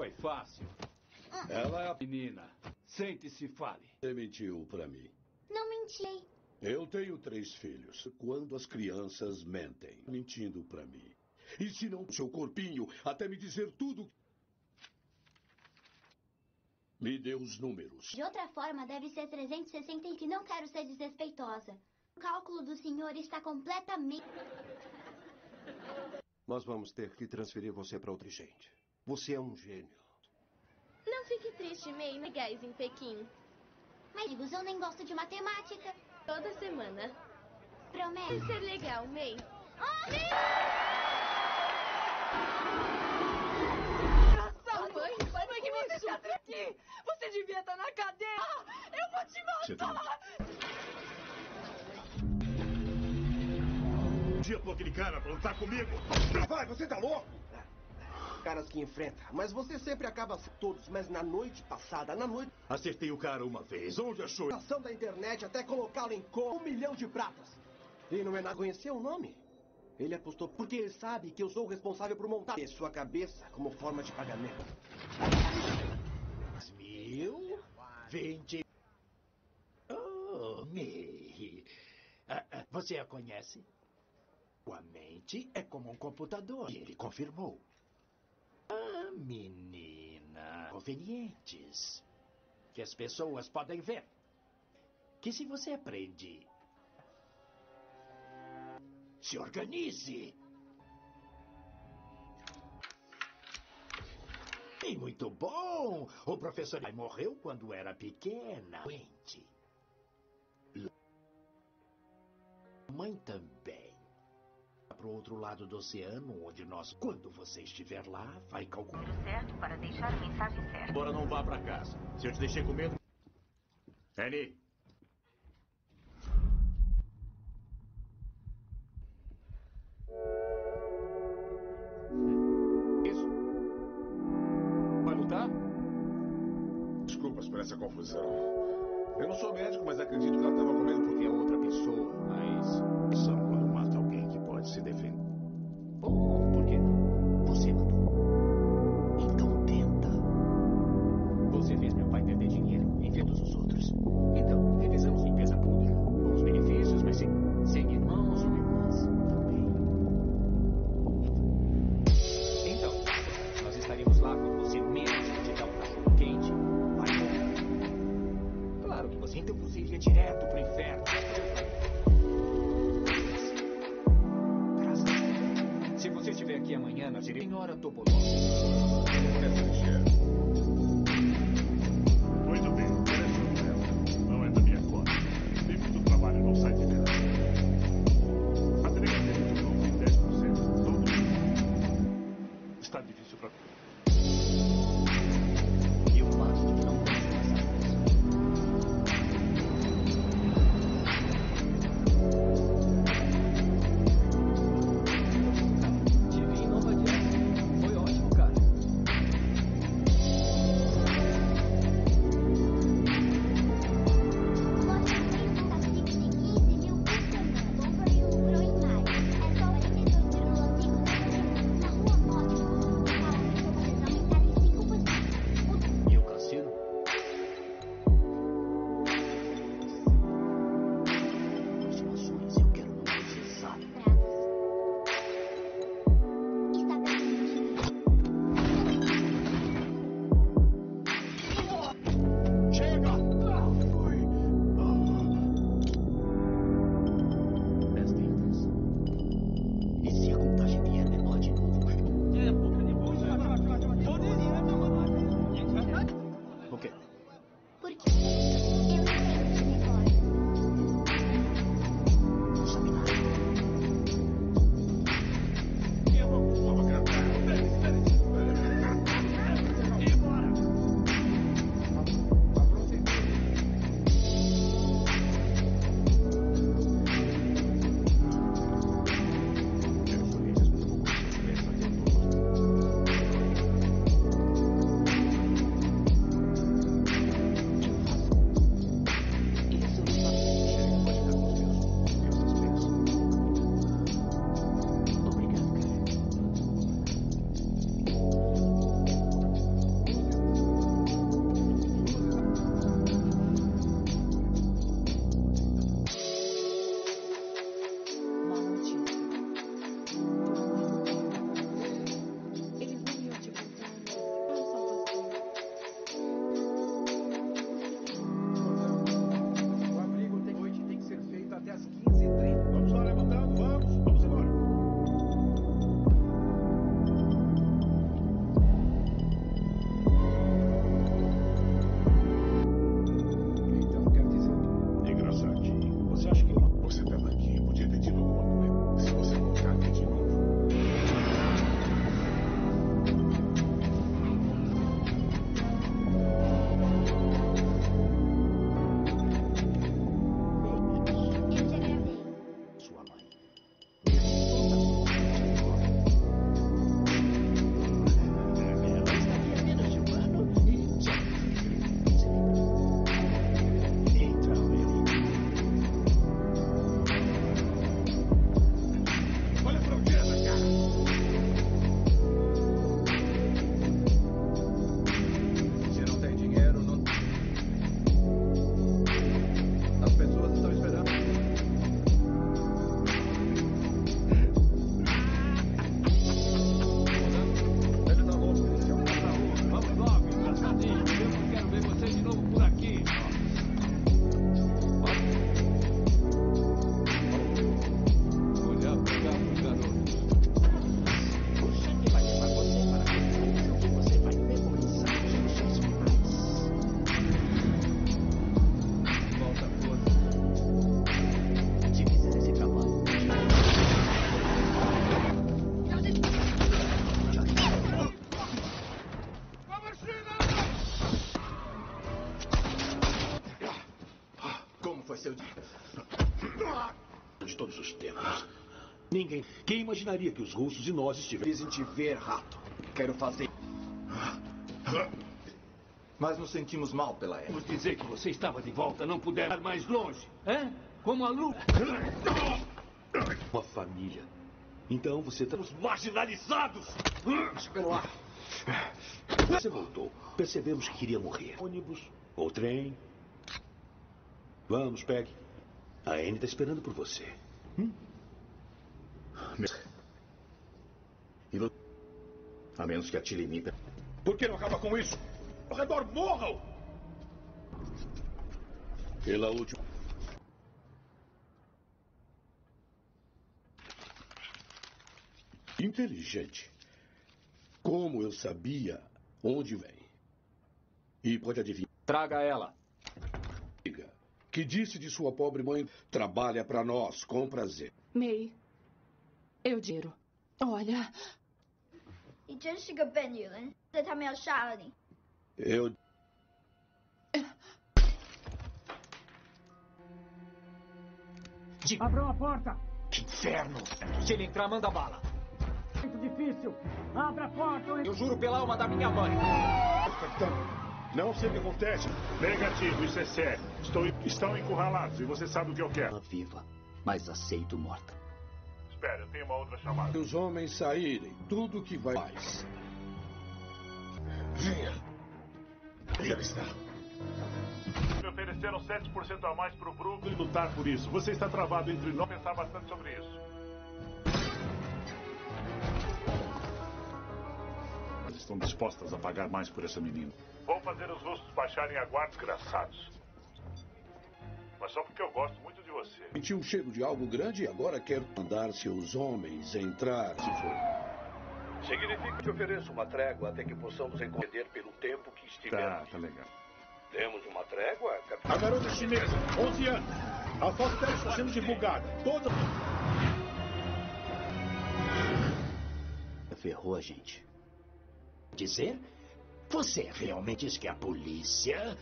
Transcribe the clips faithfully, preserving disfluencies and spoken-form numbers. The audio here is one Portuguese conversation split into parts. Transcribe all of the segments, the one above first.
foi fácil. Ela é a Menina, sente-se e fale. Você mentiu pra mim. Não menti. Eu tenho três filhos. Quando as crianças mentem, mentindo pra mim. E se não, seu corpinho, até me dizer tudo. Me dê os números. De outra forma, deve ser trezentos e sessenta e que não quero ser desrespeitosa. O cálculo do senhor está completamente... Nós vamos ter que transferir você para outra gente. Você é um gênio. Não fique triste, May, legais em Pequim. Mas, amigos, eu nem gosto de matemática. Toda semana. Promete. Vai ser legal, May. Ah! Mãe, mãe, que você está aqui? Você devia estar na cadeia. Eu vou te matar. Um dia pra aquele cara pra lutar comigo. Vai, você tá louco? Caras que enfrenta, mas você sempre acaba todos. Mas na noite passada, na noite... Acertei o cara uma vez. Onde achou? Ação da internet até colocá-lo em com um milhão de pratas. E não é nada conhecer o nome. Ele apostou porque ele sabe que eu sou o responsável por montar sua cabeça como forma de pagamento. Mil? Vinte... Oh, May. Ah, ah, você a conhece? Sua mente é como um computador. E ele confirmou. Ah, menina. Convenientes. Que as pessoas podem ver. Que se você aprende... Se organize. E muito bom. O professor morreu quando era pequena. Doente. Mãe também. Para o outro lado do oceano, onde nós... Quando você estiver lá, vai calcular... certo para deixar a mensagem certa. Agora não vá pra casa. Se eu te deixei com medo... Annie. Isso? Vai lutar? Desculpas por essa confusão. Eu não sou médico, mas acredito que ela estava com medo porque é outra pessoa. Mas só quando mata alguém que pode se defender. Ou por que não? Você matou. Então tenta. Você fez meu pai perder dinheiro e todos os outros. Então, revisamos limpeza pública. Com os benefícios, mas sem, sem irmãos ou irmãs também. Então, nós estaríamos lá quando você menos te dá um cachorro quente. Vai morrer. Claro que você... Então você iria direto pro inferno. Graças a Deus. Se você foi seu dia. De todos os tempos. Ninguém. Quem imaginaria que os russos e nós estivéssemos. Dizem te ver, rato. Quero fazer. Mas nos sentimos mal pela época. Vamos dizer que você estava de volta, não puder ir mais longe. É? Como a lua. Uma família. Então você está... Os marginalizados! Chegando lá. Você voltou. Percebemos que queria morrer. Ônibus ou trem. Vamos, pegue. A Anne está esperando por você. Hum? A menos que atire em mim. Por que não acaba com isso? Ao redor, morram! Pela última... Inteligente. Como eu sabia onde vem. E pode adivinhar. Traga ela. Que disse de sua pobre mãe, trabalha para nós, com prazer. May, eu dinheiro. Olha... 你真是个笨女人，在他们要杀了你。 Eu... Abram a porta! Que inferno! Se ele entrar, manda bala. Muito difícil. Abra a porta! Eu juro pela alma da minha mãe. Capitão, não sei o que acontece. Negativo, isso é sério. Estou... Estão encurralados e você sabe o que eu quero. Viva, mas aceito morta. Espera, eu tenho uma outra chamada. Se os homens saírem, tudo que vai mais. Venha. Aí ela está. Me ofereceram sete por cento a mais para o Brooklyn lutar por isso. Você está travado entre nós. Pensar bastante sobre isso. Eles estão dispostas a pagar mais por essa menina. Vou fazer os russos baixarem a guarda, desgraçados. Mas só porque eu gosto muito de você. Senti um cheiro de algo grande e agora quero mandar seus homens entrar, se for. Significa que ofereço uma trégua até que possamos entender pelo tempo que estivermos. Tá, tá legal. Temos uma trégua, capitão? A garota chinesa, onze anos. A foto dela está sendo divulgada. Toda... Ferrou a gente. Dizer? Você realmente diz que a polícia...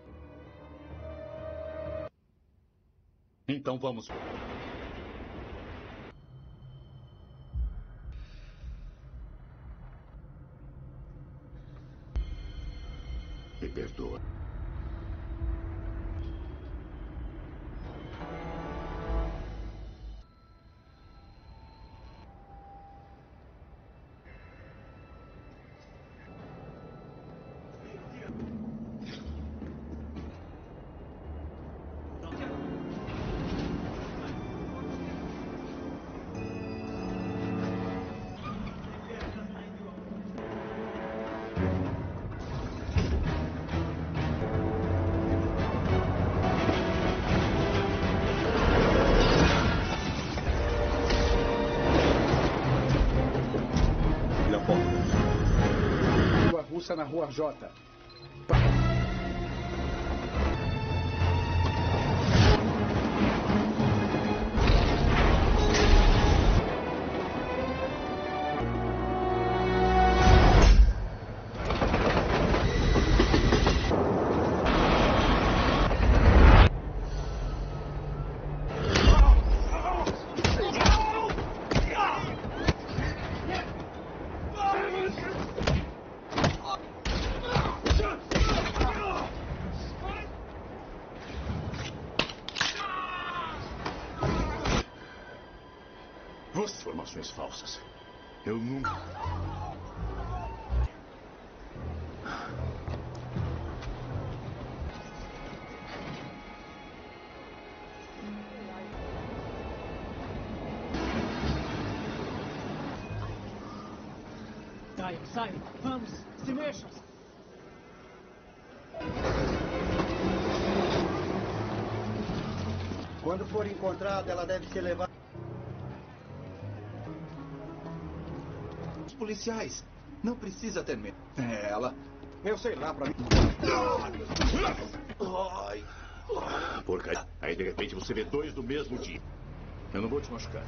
Então vamos. Me perdoa. Na rua J. Informações falsas. Eu nunca... Sai, sai, vamos, se mexa. Quando for encontrada, ela deve ser levada. Os policiais. Não precisa ter medo. É ela. Eu sei lá pra mim. Ai. Porcaria. Aí de repente você vê dois do mesmo dia. Eu não vou te machucar.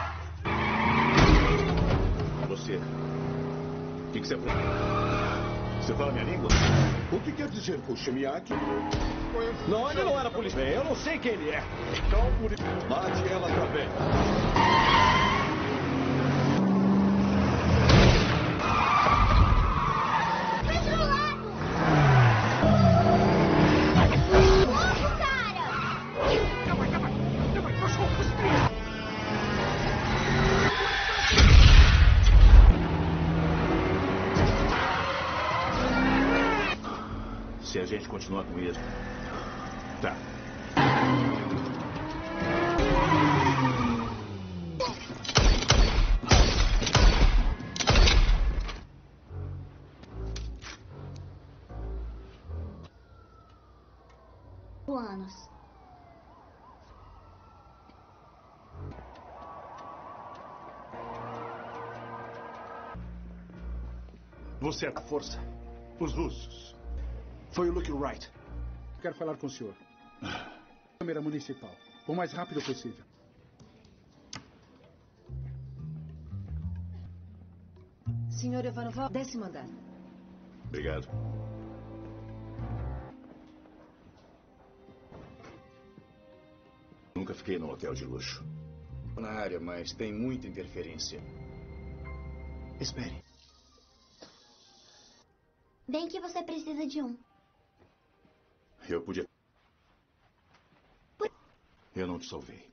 Você. O que, que você... Você fala minha língua? O que quer dizer Kushimiaki? Não, ele não era policial. Eu não sei quem ele é. Então, por isso, bate ela também. Se a gente continuar com isso... Tá. Anos. Você é a força. Os russos. Foi o Luke Wright. Quero falar com o senhor. Câmara municipal. O mais rápido possível. Senhor Ivanov, décimo andar. Obrigado. Nunca fiquei num hotel de luxo. Na área, mas tem muita interferência. Espere. Bem que você precisa de um. Eu podia... Eu não te salvei.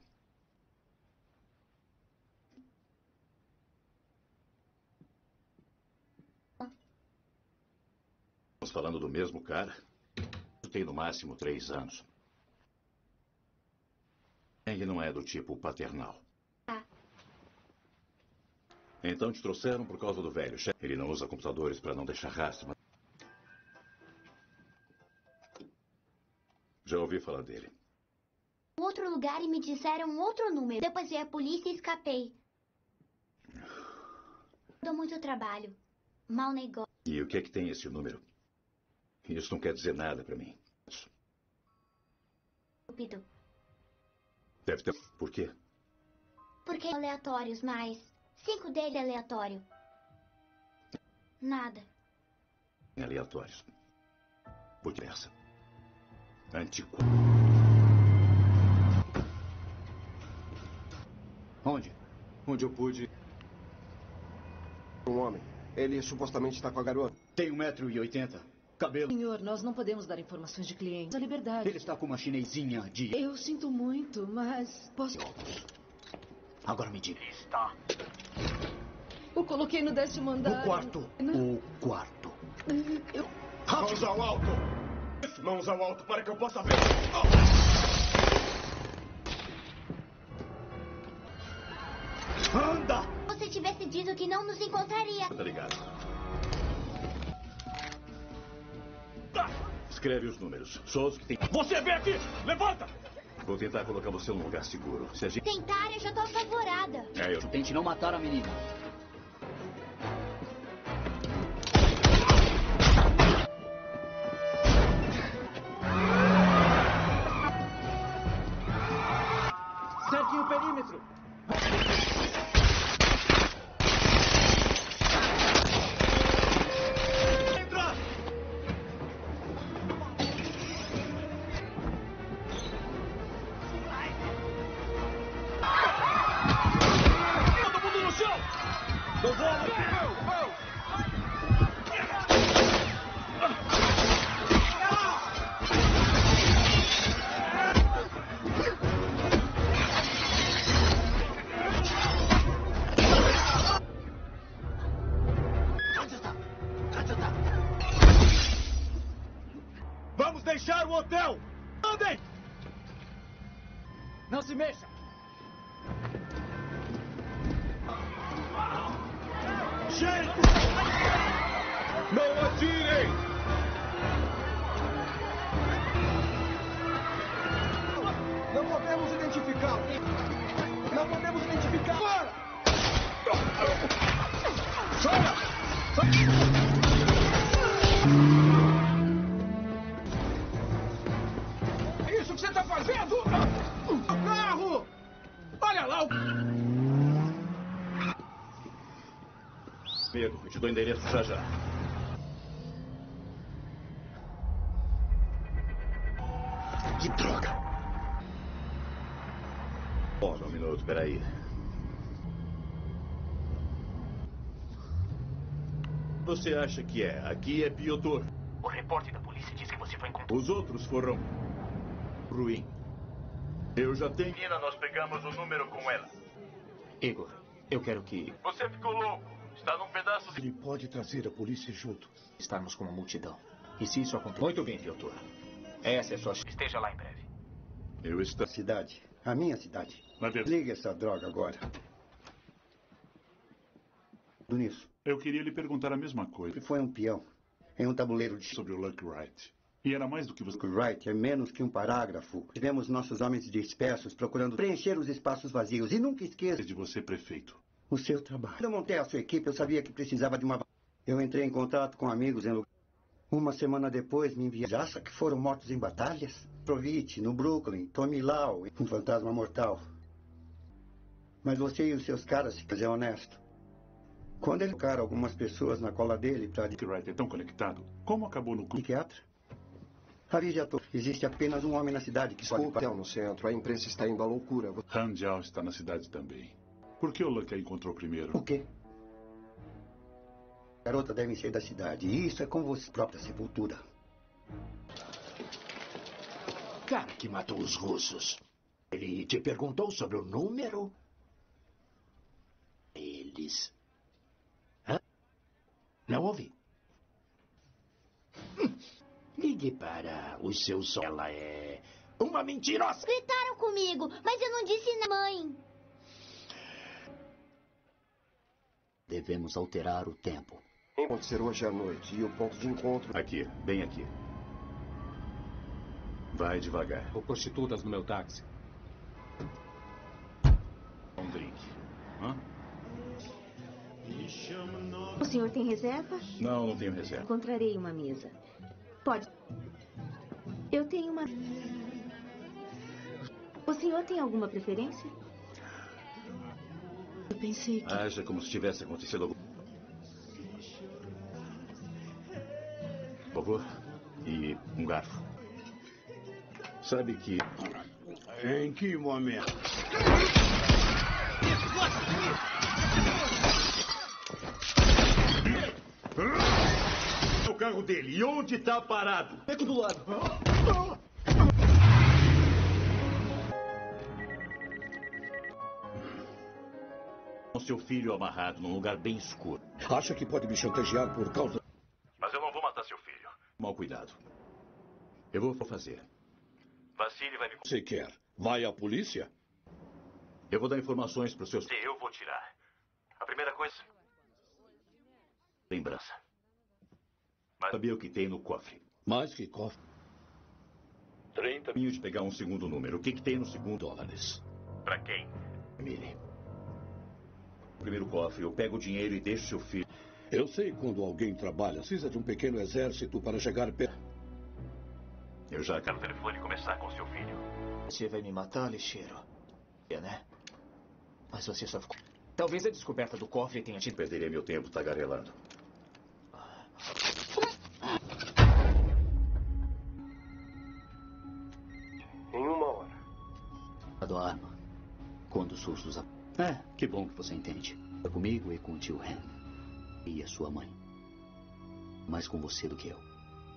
Estamos falando do mesmo cara? Eu tenho no máximo três anos. Ele não é do tipo paternal. Ah. Então te trouxeram por causa do velho chefe. Ele não usa computadores para não deixar rastro, mas... Já ouvi falar dele. Outro lugar e me disseram um outro número. Depois veio a polícia e escapei. Dou muito trabalho. Mau negócio. E o que é que tem esse número? Isso não quer dizer nada para mim. Estúpido. Deve ter... Por quê? Porque aleatórios, mas... Cinco deles é aleatório. Nada. Aleatórios. Por que essa? Antigo. Onde? Onde eu pude... Um homem. Ele supostamente está com a garota. Tem um metro e oitenta. Cabelo. Senhor, nós não podemos dar informações de clientes. A liberdade. Ele está com uma chinesinha de... Eu sinto muito, mas... Posso... Agora me diga. Está. O coloquei no décimo andar. O quarto. Não. O quarto. Eu... Mãos ao alto! Mãos ao alto para que eu possa ver! Anda! Se você tivesse dito que não nos encontraria. Tá ligado. Escreve os números. Só os que tem... Você vem aqui! Levanta! Vou tentar colocar você num lugar seguro. Se a gente... Tentar, eu já tô apavorada. É, eu... Tente não matar a menina. Cerquem o perímetro. Vamos deixar o hotel! Andem! Não se mexa. Gente! Não atirem! Não podemos identificá-lo. Não podemos identificá-lo. Fora! Fora! Isso que você está fazendo? O carro! Olha lá o... Medo, eu te dou endereço já já. Espera aí. Você acha que é? Aqui é Piotr. O repórter da polícia diz que você foi encontrado. Os outros foram ruim. Eu já tenho... Menina, nós pegamos o número com ela. Igor, eu quero que... Você ficou louco. Está num pedaço de... Ele pode trazer a polícia junto. Estarmos com uma multidão. E se isso acontecer... Muito bem, Piotr. Essa é a sua... Esteja lá em breve. Eu estou... Cidade. A minha cidade. Liga essa droga agora. Nisso. Eu queria lhe perguntar a mesma coisa. Foi um peão. Em um tabuleiro de... Sobre o Luck Wright. E era mais do que você... Luck Wright é menos que um parágrafo. Tivemos nossos homens dispersos procurando preencher os espaços vazios. E nunca esqueça... De você, prefeito. O seu trabalho. Quando eu montei a sua equipe, eu sabia que precisava de uma... Eu entrei em contato com amigos em lugar... Uma semana depois me enviaram... Acha que foram mortos em batalhas? Provite, no Brooklyn, Tommy Lau, um fantasma mortal. Mas você e os seus caras, se quiser honesto. Quando ele colocaram algumas pessoas na cola dele para... Luck Wright é tão conectado. Como acabou no... Psiquiatra? Avise a todos. Existe apenas um homem na cidade que pode... Hotel no centro. A imprensa está indo à loucura. Ranjal está na cidade também. Por que o Luck a encontrou primeiro? O quê? Garota deve ser da cidade. E isso é com você própria sepultura. Cara que matou os russos. Ele te perguntou sobre o número? Eles... Hã? Não ouvi. Hum. Ligue para o seu som. Ela é uma mentirosa. Gritaram comigo, mas eu não disse na mãe. Devemos alterar o tempo. Vai acontecer hoje à noite e o ponto de encontro... Aqui, bem aqui. Vai devagar. Ou prostitutas no meu táxi. Um drink. Hã? O senhor tem reserva? Não, não tenho reserva. Encontrarei uma mesa. Pode. Eu tenho uma... O senhor tem alguma preferência? Eu pensei que... Haja como se tivesse acontecido algum... Por favor. E um garfo. Sabe que... Em que momento? O carro dele. E onde está parado? Beco do lado. Com seu filho amarrado num lugar bem escuro. Acha que pode me chantagear por causa... Mas eu não vou matar seu filho. Mal cuidado. Eu vou fazer. Vassili vai me... Você quer? Vai à polícia? Eu vou dar informações para os seus... Eu vou tirar. A primeira coisa... Lembrança. Mas sabia o que tem no cofre? Mais que cofre? trinta mil de pegar um segundo número. O que, que tem no segundo? Dólares. Para quem? Emily. Primeiro cofre, eu pego o dinheiro e deixo seu filho. Eu sei quando alguém trabalha. Precisa de um pequeno exército para chegar perto. Eu já quero o telefone começar com seu filho. Você vai me matar, lixeiro? É, né? Mas você só ficou... Talvez a descoberta do cofre tenha tido... Perderia meu tempo tagarelando. Em uma hora. A arma. Quando os sustos... É, que bom que você entende. É comigo e com o tio Ren. E a sua mãe. Mais com você do que eu.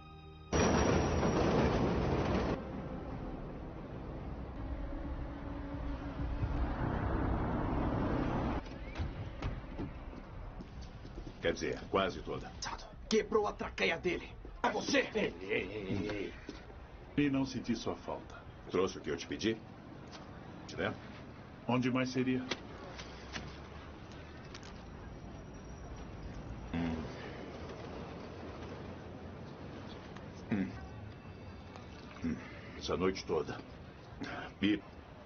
Quer dizer, quase toda. Quebrou a traqueia dele. É você! Ei, ei, ei, ei. E não senti sua falta. Trouxe o que eu te pedi? Né? Onde mais seria? Hum. Hum. Hum. Essa noite toda. E...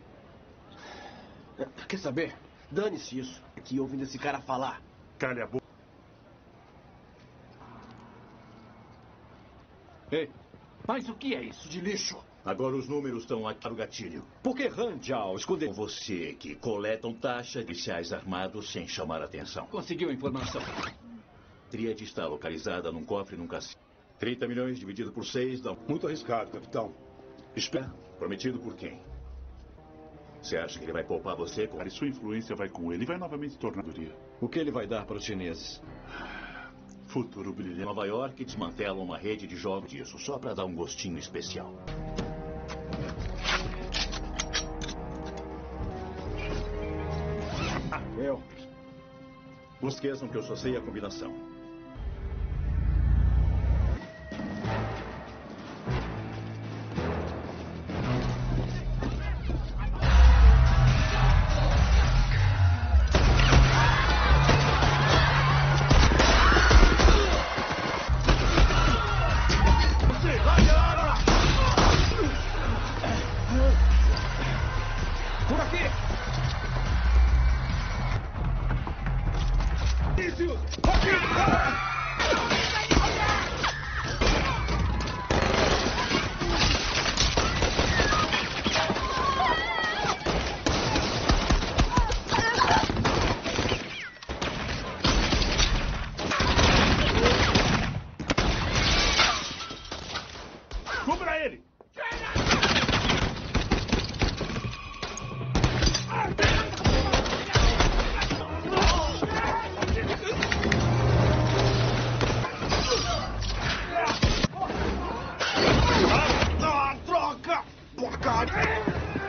Quer saber? Dane-se isso. Aqui ouvindo esse cara falar. Calha a boca. Ei, mas o que é isso de lixo? Agora os números estão aqui para o gatilho. Por que Ranjal escondeu... Com você que coletam taxa de policiais armados sem chamar atenção. Conseguiu a informação. A tríade está localizada num cofre num cassino. trinta milhões dividido por seis dá... Muito arriscado, capitão. Espera. Prometido por quem? Você acha que ele vai poupar você? Com... E sua influência vai com ele e vai novamente tornar... O que ele vai dar para os chineses? Futuro brilhante. Nova York desmantela uma rede de jogos disso, só para dar um gostinho especial. Eu. Não esqueçam que eu só sei a combinação. Por aqui! Isso! Cubra ele! Ah, droga! Porcaria!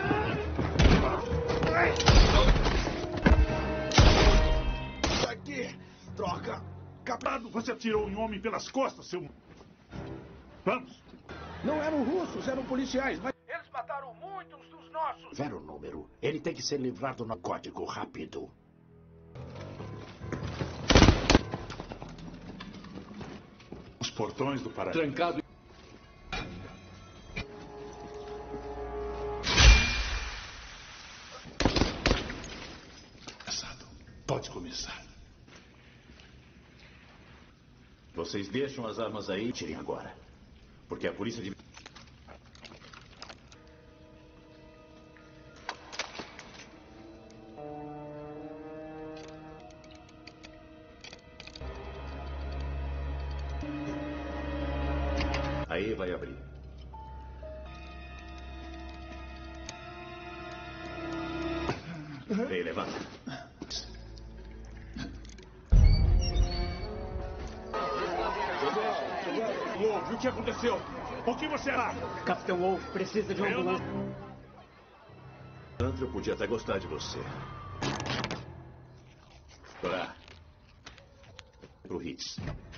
Aqui! Droga! Capado, você atirou em um homem pelas costas, seu... Vamos! Não eram russos, eram policiais, mas... Eles mataram muitos dos nossos. Zero número. Ele tem que ser livrado no código rápido. Os portões do paraíso. Trancado. Pode começar. Vocês deixam as armas aí e tirem agora. Porque a polícia de... Aí vai abrir. Ei, levanta. Wolf, o que aconteceu? O que você lá? Capitão Wolf precisa de um ambulância. Andrew podia até gostar de você. Pra... Pro Hitz.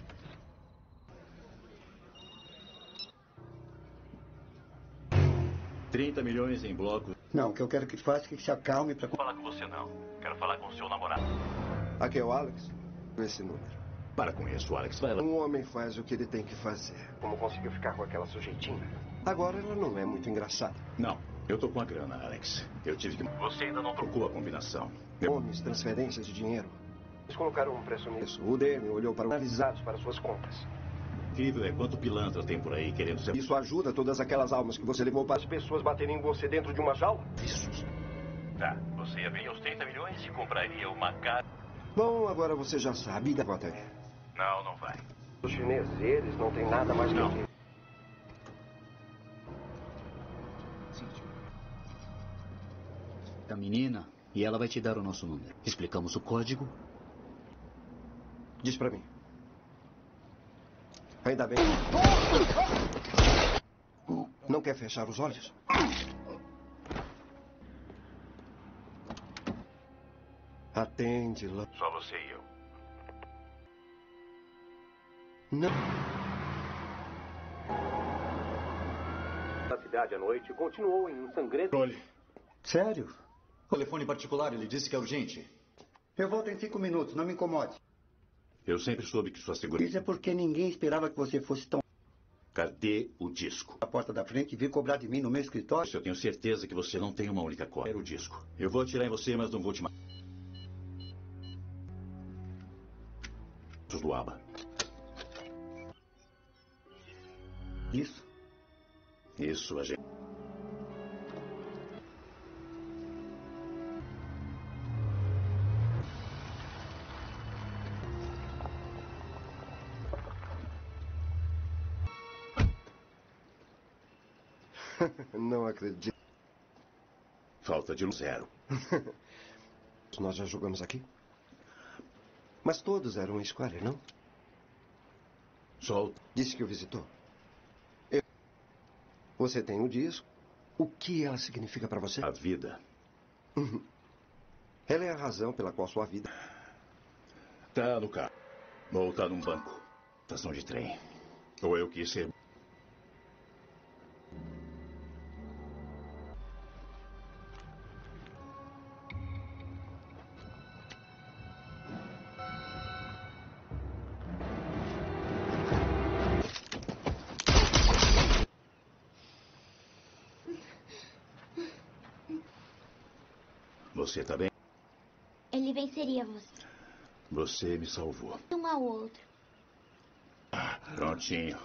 trinta milhões em bloco. Não, o que eu quero que faça é que se acalme para... Não vou falar com você, não. Quero falar com o seu namorado. Aqui é o Alex. Esse número. Para com isso, Alex. Vai lá. Um homem faz o que ele tem que fazer. Como conseguiu ficar com aquela sujeitinha? Agora ela não é muito engraçada. Não. Eu tô com a grana, Alex. Eu tive que... Você ainda não trocou a combinação. Homens, transferências de dinheiro. Eles colocaram um preço nisso. O D M olhou para analisados para suas contas. Incrível é quanto pilantra tem por aí querendo ser... Isso ajuda todas aquelas almas que você levou para as pessoas baterem em você dentro de uma jaula? Isso. Tá. Você ia vir aos trinta milhões e compraria uma casa... Bom, agora você já sabe da bateria. Não, não vai. Os chineses, eles não têm nada mais não. que ver. Da menina, e ela vai te dar o nosso número. Explicamos o código. Diz pra mim. Ainda bem. Não quer fechar os olhos? Atende lá. Só você e eu. Não. A cidade à noite continuou em um sangrento. Olhe. Sério? Telefone particular, ele disse que é urgente. Eu volto em cinco minutos, não me incomode. Eu sempre soube que sua segurança... Isso é porque ninguém esperava que você fosse tão... Cadê o disco? A porta da frente e vir cobrar de mim no meu escritório. Eu tenho certeza que você não tem uma única cópia. Era o disco. Eu vou atirar em você, mas não vou te matar. Do aba. Isso? Isso, a gente... Não acredito. Falta de zero. Nós já jogamos aqui? Mas todos eram Square, não? Sol. Disse que o visitou. Eu... Você tem um disco. O que ela significa para você? A vida. Uhum. Ela é a razão pela qual sua vida... Tá no carro. Ou tá num banco. Estação de trem. Ou eu quis ser... Você tá bem? Ele venceria você. Você me salvou. Um ao outro. Prontinho.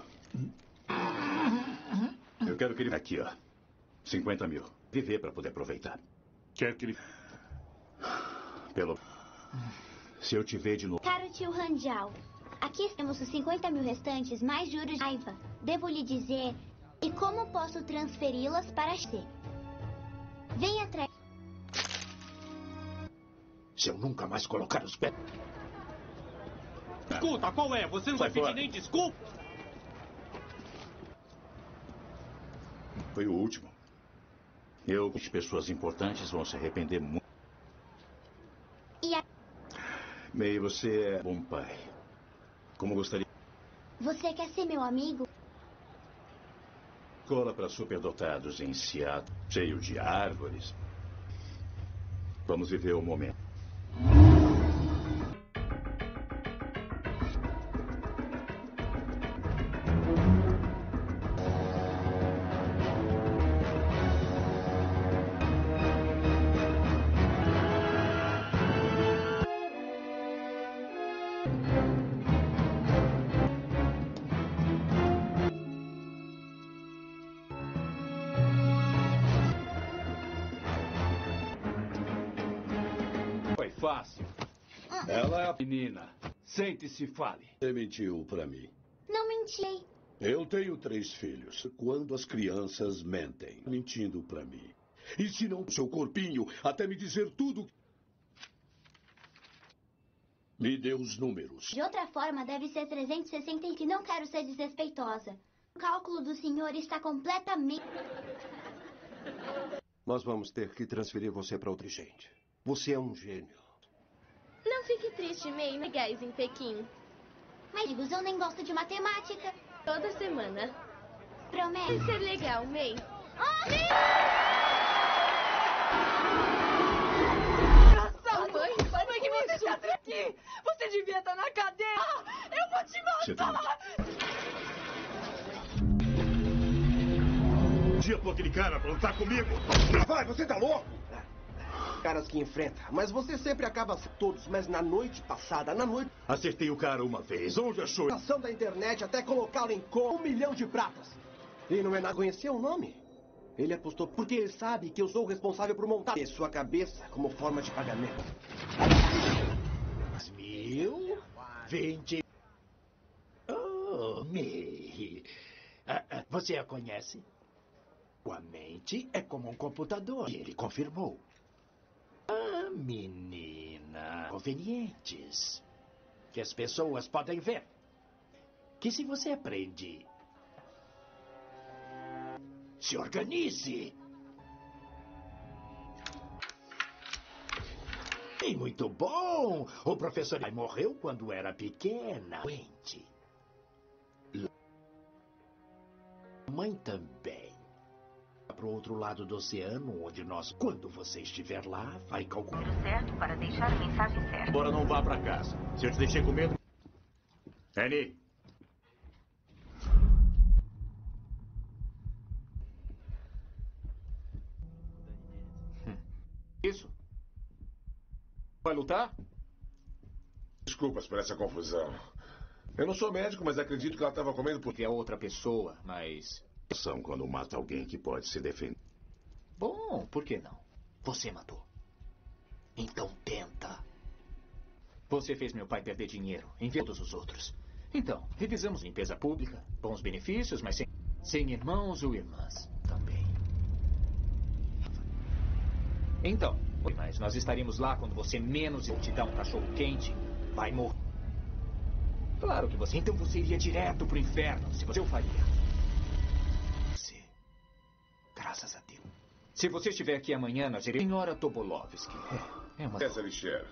Eu quero que ele... Aqui, ó. cinquenta mil. Viver para poder aproveitar. Quer que ele... Pelo... Se eu te ver de novo... Caro tio Ranjal, aqui temos os cinquenta mil restantes, mais juros de raiva. Devo lhe dizer... E como posso transferi-las para você? Venha atrás. Se eu nunca mais colocar os pés... Escuta, qual é? Você não vai pedir nem desculpa? Foi o último. Eu, as pessoas importantes vão se arrepender muito. E a... May, você é bom pai. Como gostaria... Você quer ser meu amigo? Escola para superdotados em Seattle, cheio de árvores. Vamos viver o momento. Fácil. Ela é a menina. Sente-se e fale. Você mentiu pra mim. Não menti. Eu tenho três filhos. Quando as crianças mentem, mentindo pra mim. Ensinam seu corpinho até me dizer tudo. Me dê os números. De outra forma, deve ser trezentos e sessenta e que não quero ser desrespeitosa. O cálculo do senhor está completamente... Nós vamos ter que transferir você para outra gente. Você é um gênio. Não fique triste, May. Legais em Pequim. Mas eu nem gosto de matemática. Toda semana. Promete. Vai ser legal, May. Oh, May! Engraçado! Mãe, mãe, que você se atreve aqui? Você devia estar na cadeia! Ah, eu vou te matar! Dia por aquele cara pra lutar comigo! Vai, você tá louco? Caras que enfrenta, mas você sempre acaba todos, mas na noite passada, na noite... Acertei o cara uma vez, onde achou? A ação da internet até colocá-lo em com um milhão de pratas. E não é nada conhecer o nome. Ele apostou porque ele sabe que eu sou o responsável por montar sua cabeça como forma de pagamento. Mil? Vinte... Oh, May. Ah, ah, você a conhece? Sua mente é como um computador. E ele confirmou. Ah, menina. Convenientes. Que as pessoas podem ver. Que se você aprende... Se organize. E muito bom. O professor morreu quando era pequena. Doente. Mãe também. Para o outro lado do oceano, onde nós, quando você estiver lá, vai calcular. Certo para deixar a mensagem certa. Agora não vá para casa. Se eu te deixei com medo... Annie. Isso? Vai lutar? Desculpas por essa confusão. Eu não sou médico, mas acredito que ela estava comendo porque é outra pessoa, mas... São quando mata alguém que pode se defender. Bom, por que não? Você matou. Então tenta. Você fez meu pai perder dinheiro, em todos os outros. Então, revisamos limpeza pública, bons benefícios, mas sem, sem irmãos ou irmãs também. Então, mas nós estaremos lá quando você menos te dar um cachorro quente, vai morrer. Claro que você... Então você iria direto pro inferno, se você o faria. Você. Graças a Deus. Se você estiver aqui amanhã, nós iremos... Senhora Tobolovsky. É, é uma... Essa lixeira.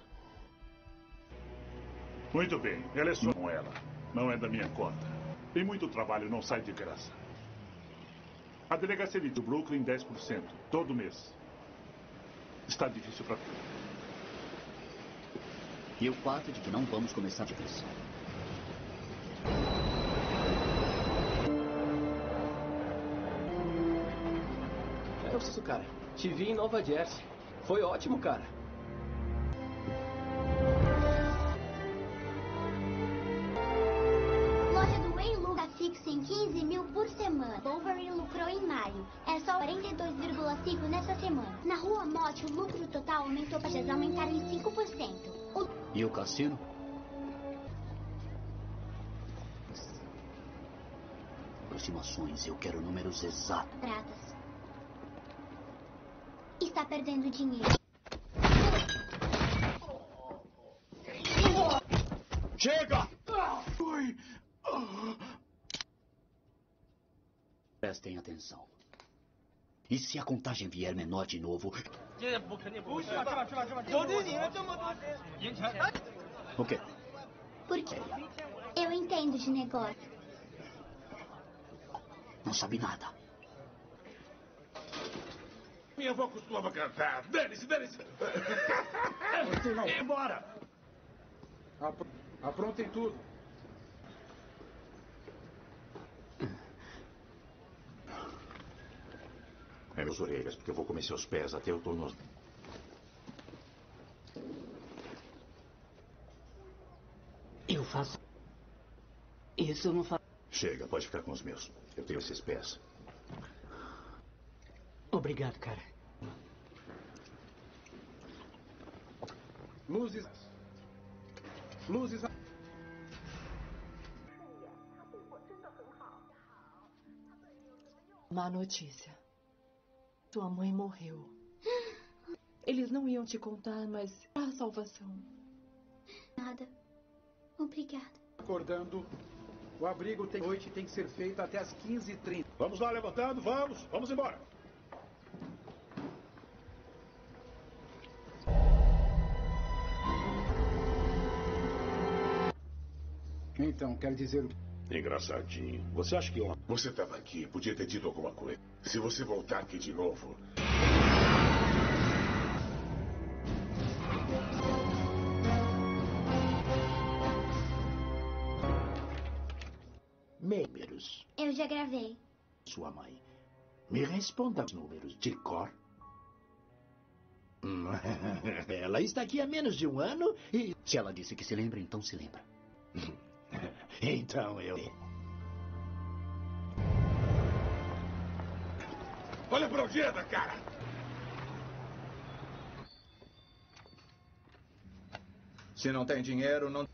Muito bem, ela é só com ela. Não é da minha conta. Tem muito trabalho, não sai de graça. A delegacia do Brooklyn, dez por cento, todo mês. Está difícil para tudo. E o fato de que não vamos começar de vez. É isso, cara. Te vi em Nova Jersey. Foi ótimo, cara. Loja do Wayne lucra fixa em quinze mil por semana. Wolverine lucrou em maio. É só quarenta e dois vírgula cinco nessa semana. Na Rua Mote, o lucro total aumentou para já aumentaram em cinco por cento. O... E o cassino? Aproximações, eu quero números exatos. Pratas. Está perdendo dinheiro. Chega! Prestem atenção. E se a contagem vier menor de novo? O quê? Por quê? Eu entendo de negócio. Não sabe nada. Minha avó costumava cantar. Dane-se, dane-se. Você não. Embora. Apr Aprontem tudo. É meus orelhas, porque eu vou comer seus pés até eu tô nos... Eu faço... Isso eu não faço... Chega, pode ficar com os meus. Eu tenho esses pés. Obrigado, cara. Luzes. Luzes. Má notícia. Tua mãe morreu. Eles não iam te contar, mas a salvação. Nada. Obrigada. Acordando. O abrigo tem noite tem que ser feito até as quinze e trinta. Vamos lá, levantando, vamos. Vamos embora. Então, quer dizer... Engraçadinho. Você acha que eu... Você estava aqui, podia ter dito alguma coisa. Se você voltar aqui de novo... Números. Eu já gravei. Sua mãe. Me responda os números de cor. Ela está aqui há menos de um ano e... Se ela disse que se lembra, então se lembra. Então eu... Olha pra onde anda, cara! Se não tem dinheiro, não...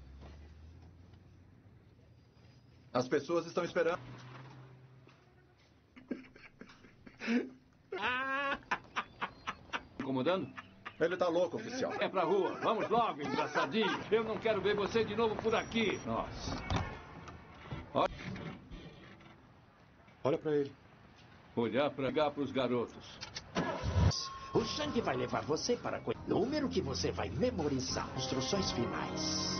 As pessoas estão esperando. Incomodando? Ele tá louco, oficial. É pra rua. Vamos logo, engraçadinho. Eu não quero ver você de novo por aqui. Nossa. Olha, Olha pra ele. Olhar pra ligar pros garotos. O sangue vai levar você para... Número que você vai memorizar. Instruções finais.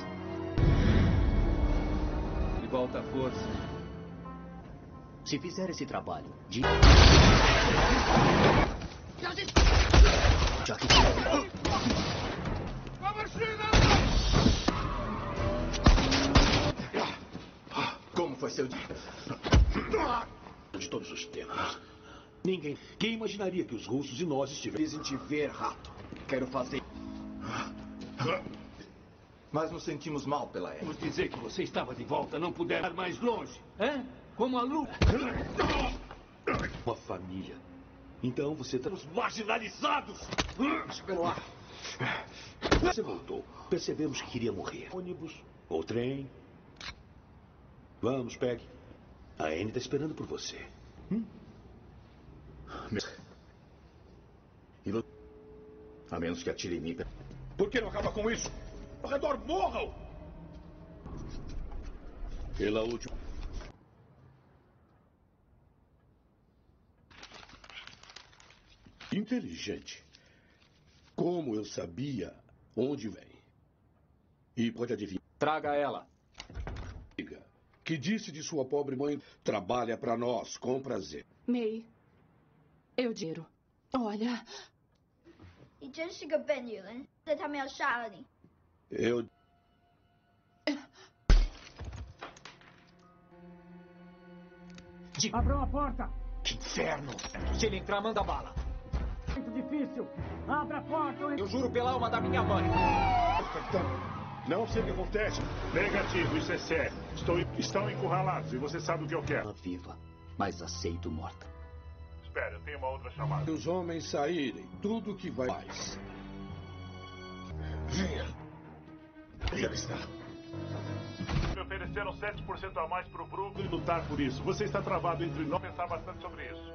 De volta à força. Se fizer esse trabalho de... Já que... Como foi seu dia? De todos os tempos. Ninguém... Quem imaginaria que os russos e nós estivéssemos... Dizem te ver, rato. Quero fazer... Mas nos sentimos mal pela época. Vamos dizer que você estava de volta, não puder ir mais longe. É? Como a lua. Uma família. Então você está... Os marginalizados! Benoit. Você voltou. Percebemos que queria morrer. Ônibus ou trem. Vamos, pegue. A Anne está esperando por você. Hum? E você... A menos que atire em mim. Por que não acaba com isso? Ao redor, morram! Pela última... Inteligente. Como eu sabia onde vem. E pode adivinhar. Traga ela. Que disse de sua pobre mãe, trabalha para nós, com prazer. May, eu dinheiro. Olha... 你真是个笨女人，在他们要杀了你。 Eu... De... Abram a porta! Que inferno! Se ele entrar, manda bala. Muito difícil. Abra a porta! Eu, eu juro pela alma da minha mãe. Não sei o que acontece. Negativo, isso é sério. Estou... Estão encurralados e você sabe o que eu quero. Viva, mas aceito morta. Espera, eu tenho uma outra chamada. Se os homens saírem, tudo que vai mais. Venha. E ela está. Me ofereceram sete por cento a mais para o Brooklyn lutar por isso. Você está travado entre nós. Pensar bastante sobre isso.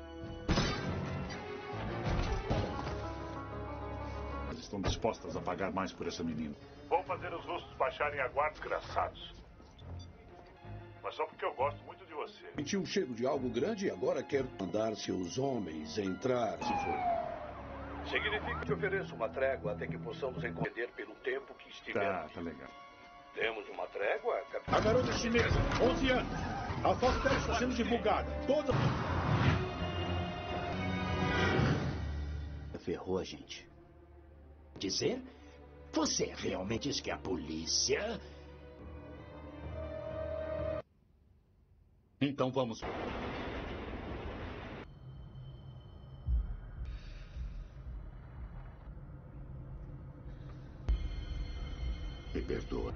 Eles estão dispostas a pagar mais por essa menina. Vou fazer os russos baixarem a guarda, desgraçados. Mas só porque eu gosto muito de você. Sentiu um cheiro de algo grande e agora quer mandar seus homens entrar, se for. Significa que te ofereço uma trégua até que possamos encomender pelo tempo que estivermos. Tá, tá legal. Temos uma trégua, capitão? A garota chinesa, onze anos. A foto dela está sendo divulgada. Toda... Ferrou a gente. Dizer? Você realmente diz que a polícia... Então vamos. Me perdoa.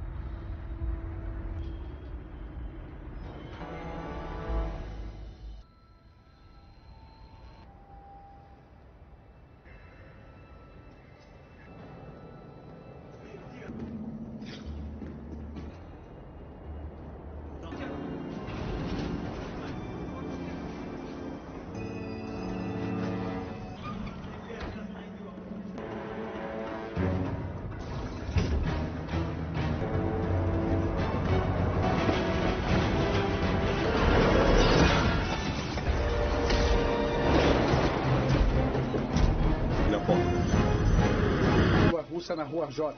Na Rua J.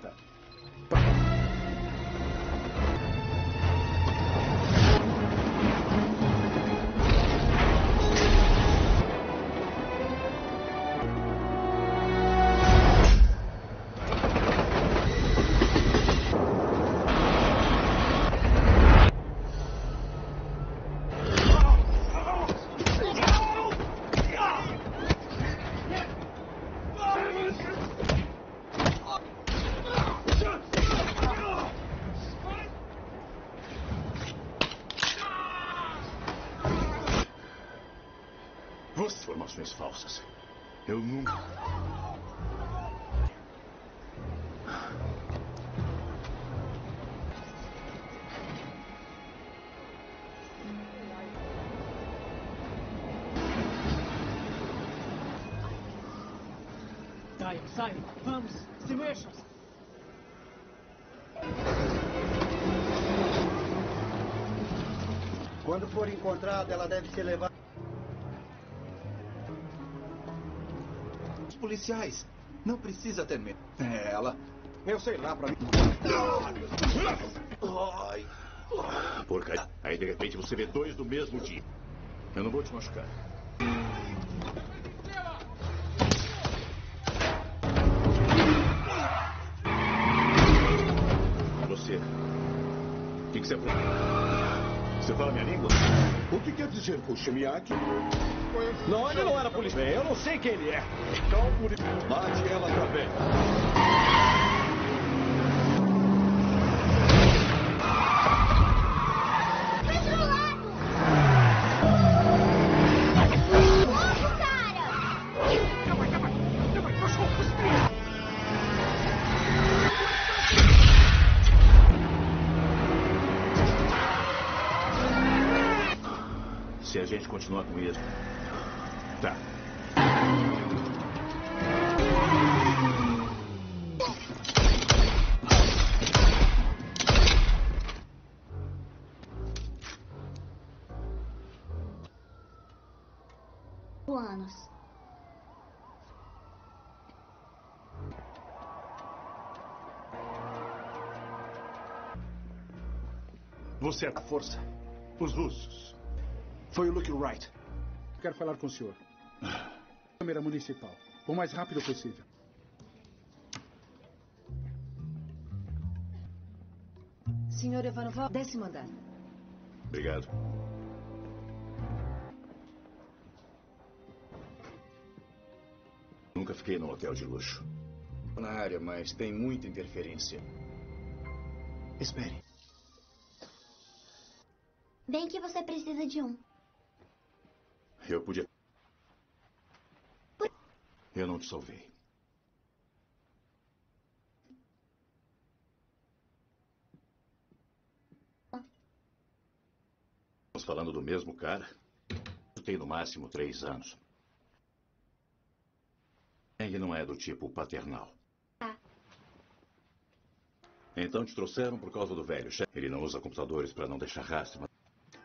Informações falsas. Eu nunca... Saiam, saiam. Vamos, se mexam. Quando for encontrada, ela deve ser levada... Os policiais. Não precisa ter medo. É ela. Eu sei lá pra mim. Ai. Porcaria. Aí de repente você vê dois do mesmo dia. Eu não vou te machucar. Você. O que, que você Você fala minha língua? O que quer dizer Kuchimiaki? Não, ele não era policial. Eu não sei quem ele é. Então, por isso, bate ela também. Se a gente continuar com isso... Tá. Você é a força. Os russos. Foi o Luke Wright. Quero falar com o senhor. Câmara municipal. O mais rápido possível. Senhor Ivanov, décimo andar. Obrigado. Nunca fiquei num hotel de luxo. Na área, mas tem muita interferência. Espere. Bem que você precisa de um. Eu podia... Eu não te salvei. Estamos falando do mesmo cara? Eu tenho no máximo três anos. Ele não é do tipo paternal. Ah. Então te trouxeram por causa do velho chefe. Ele não usa computadores para não deixar rastro. Mas...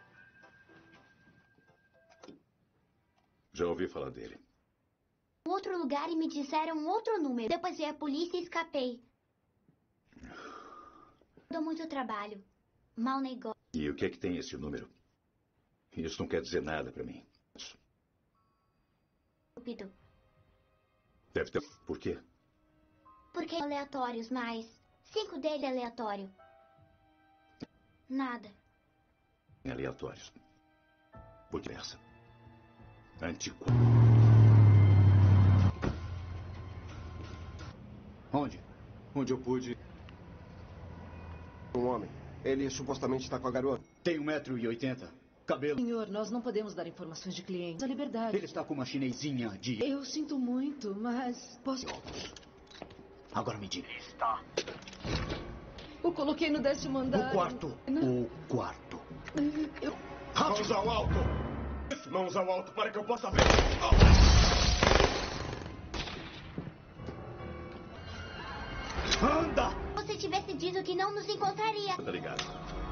Já ouvi falar dele. Outro lugar e me disseram outro número. Depois veio a polícia e escapei. Dou muito trabalho. Mau negócio. E o que é que tem esse número? Isso não quer dizer nada para mim. Estúpido. Deve ter... Por quê? Porque aleatórios, mas... Cinco deles é aleatório. Nada. Aleatórios. Por que essa? Antiqu... Onde? Onde eu pude... Um homem. Ele supostamente está com a garota. Tem um metro e oitenta. Cabelo. Senhor, nós não podemos dar informações de clientes. A liberdade. Ele está com uma chinesinha de... Eu sinto muito, mas... Posso... Agora me diga. Está. Eu coloquei no décimo andar. O quarto. Não. O quarto. Eu... Mãos ao alto! Mãos ao alto para que eu possa ver! Anda! Se você tivesse dito que não nos encontraria. Tá ligado.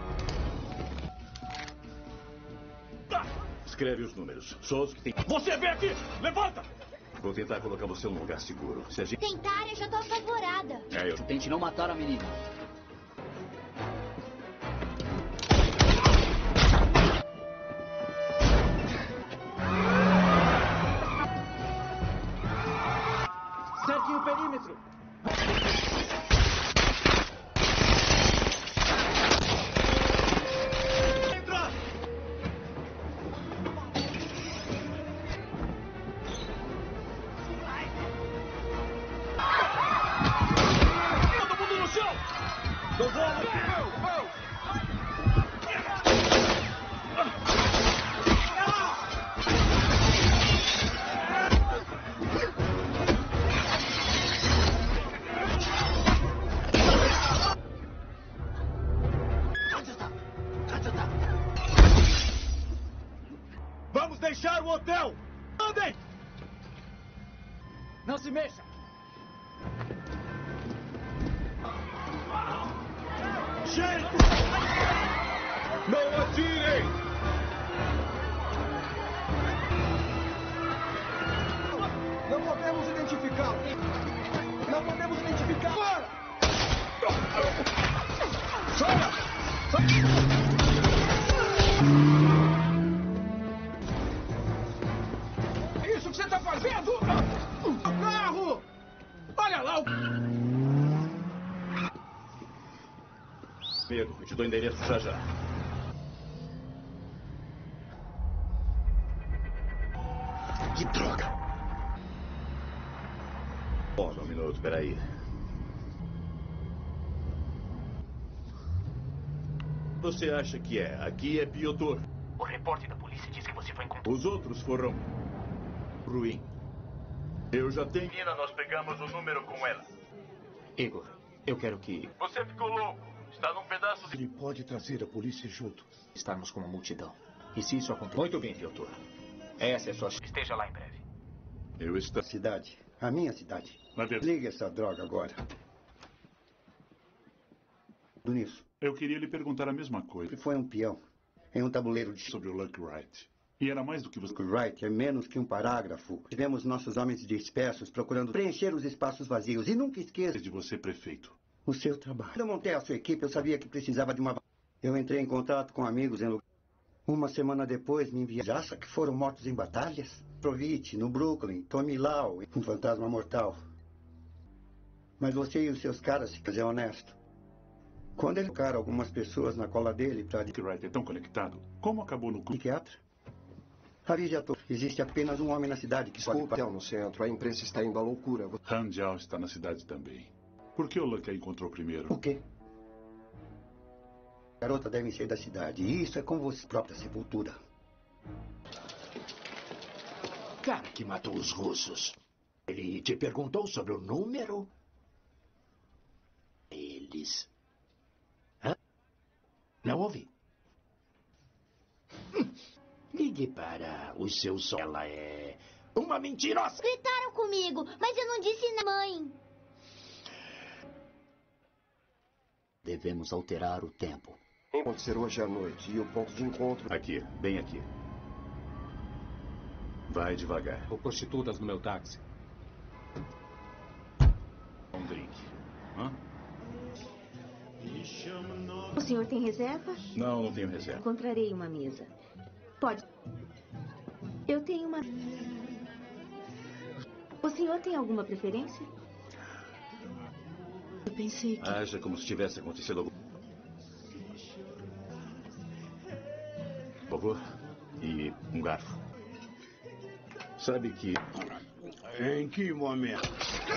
Escreve os números. Só os que tem... Você vem aqui! Levanta! Vou tentar colocar você num lugar seguro. Se a gente... Tentar, eu já tô apavorada. É, eu... Tente não matar a menina. Cerquem o perímetro. Vamos deixar o hotel! Andem! Não se mexa! Gente! Não atirem! Não podemos identificá-lo! Não podemos identificar! Fora! Saia! Isso que você está fazendo? O carro! Olha lá o... Pedro, eu te dou endereço já já. Que droga! Bom, só um minuto, peraí. Você acha que é? Aqui é Piotr. O repórter da polícia diz que você foi encontrado. Os outros foram... ruim. Eu já tenho... Menina, nós pegamos o número com ela. Igor, eu quero que... Você ficou louco. Está num pedaço de... Ele pode trazer a polícia junto. Estarmos com uma multidão. E se isso acontecer... Muito bem, Piotr. Essa é a sua... Esteja lá em breve. Eu estou... Cidade. A minha cidade. Liga essa droga agora. Nisso. Eu queria lhe perguntar a mesma coisa. Ele foi um peão. Em um tabuleiro de... Sobre o Luke Wright. E era mais do que você... Luke Wright é menos que um parágrafo. Tivemos nossos homens dispersos procurando preencher os espaços vazios. E nunca esqueça... De você, prefeito. O seu trabalho. Quando eu montei a sua equipe, eu sabia que precisava de uma... Eu entrei em contato com amigos em lugar. Uma semana depois me enviaram. Acha que foram mortos em batalhas? Provite, no Brooklyn, Tommy Lau, um fantasma mortal. Mas você e os seus caras, se quiser honesto. Quando ele colocaram algumas pessoas na cola dele para... Que Wright é tão conectado? Como acabou no... Psiquiatra? Avise a todos. Existe apenas um homem na cidade que Desculpa, pode... no centro. A imprensa está indo à loucura. Han Jiao está na cidade também. Por que o Lucky a encontrou primeiro? O quê? Garota devem ser da cidade. E isso é com você própria sepultura. Cara que matou os russos. Ele te perguntou sobre o número? Eles. Hã? Não ouvi. Hum. Ligue para o seu som. Ela é uma mentirosa. Gritaram comigo, mas eu não disse na mãe. Devemos alterar o tempo. Acontecer hoje à noite e o ponto de encontro... Aqui, bem aqui. Vai devagar. Vou prostitutas no meu táxi. Um drink. Hã? O senhor tem reserva? Não, não tenho reserva. Encontrarei uma mesa. Pode. Eu tenho uma... O senhor tem alguma preferência? Eu pensei que... Haja como se tivesse acontecido algum... Por favor. E um garfo. Sabe que... Em que momento?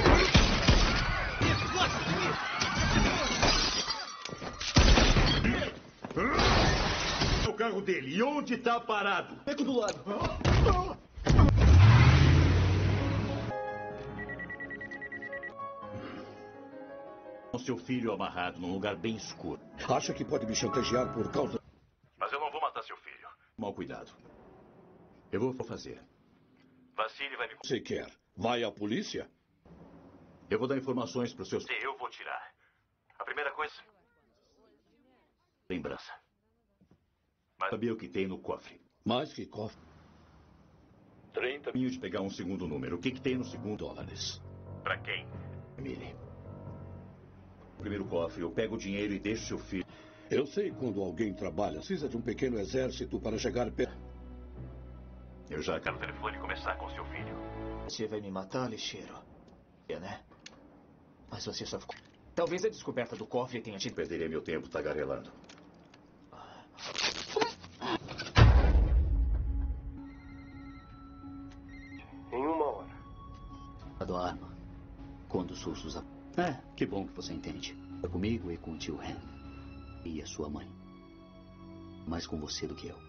É o carro dele. E onde está parado? É aqui do lado. Com seu filho amarrado num lugar bem escuro. Acha que pode me chantagear por causa... Mas eu não vou matar seu filho. Mal cuidado. Eu vou fazer. Vassili vai me... Você quer? Vai à polícia? Eu vou dar informações para os seus... Eu vou tirar. A primeira coisa... Lembrança. Mas sabia o que tem no cofre. Mais que cofre? trinta mil de pegar um segundo número. O que, que tem no segundo? Dólares. Para quem? Emily. Primeiro cofre, eu pego o dinheiro e deixo seu filho. Eu sei quando alguém trabalha, precisa de um pequeno exército para chegar perto. Eu já quero o telefone começar com seu filho. Você vai me matar, lixeiro? É, né? Mas você só ficou... Talvez a descoberta do cofre tenha te... Perderia meu tempo tagarelando. Em uma hora. A arma. Quando os russos... A... É, que bom que você entende. É comigo e com o tio Ren. E a sua mãe. Mais com você do que eu.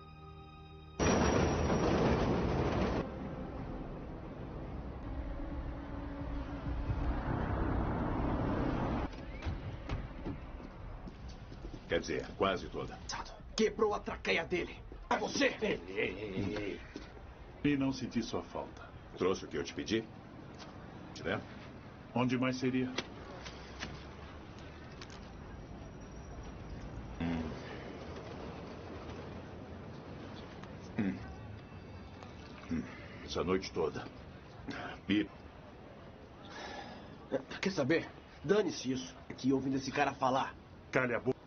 Quer dizer, quase toda. Quebrou a traqueia dele. É você! Ei, ei, ei, ei. E não senti sua falta. Trouxe o que eu te pedi? Te der? Onde mais seria? Hum. Hum. Hum. Essa noite toda. E... Quer saber? Dane-se isso. Aqui ouvindo esse cara falar. Calha a boca.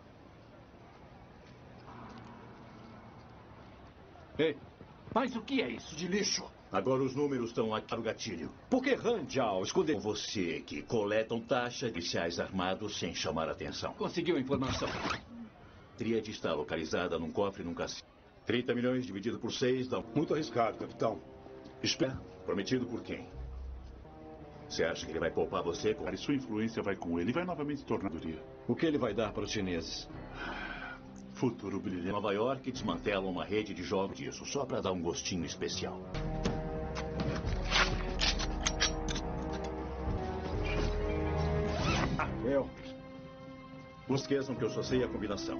Ei, mas o que é isso de lixo? Agora os números estão aqui para o gatilho. Por que Han Jiao escondeu... Você que coletam taxa de policiais armados sem chamar atenção. Conseguiu a informação. A tríade está localizada num cofre num cassino. trinta milhões dividido por seis dá... Muito arriscado, capitão. Espera. Prometido por quem? Você acha que ele vai poupar você? Com... E sua influência vai com ele e vai novamente se tornar... O que ele vai dar para os chineses? Futuro brilhante. Nova York desmantela uma rede de jogos disso, só para dar um gostinho especial. Eu. Não esqueçam que eu só sei a combinação.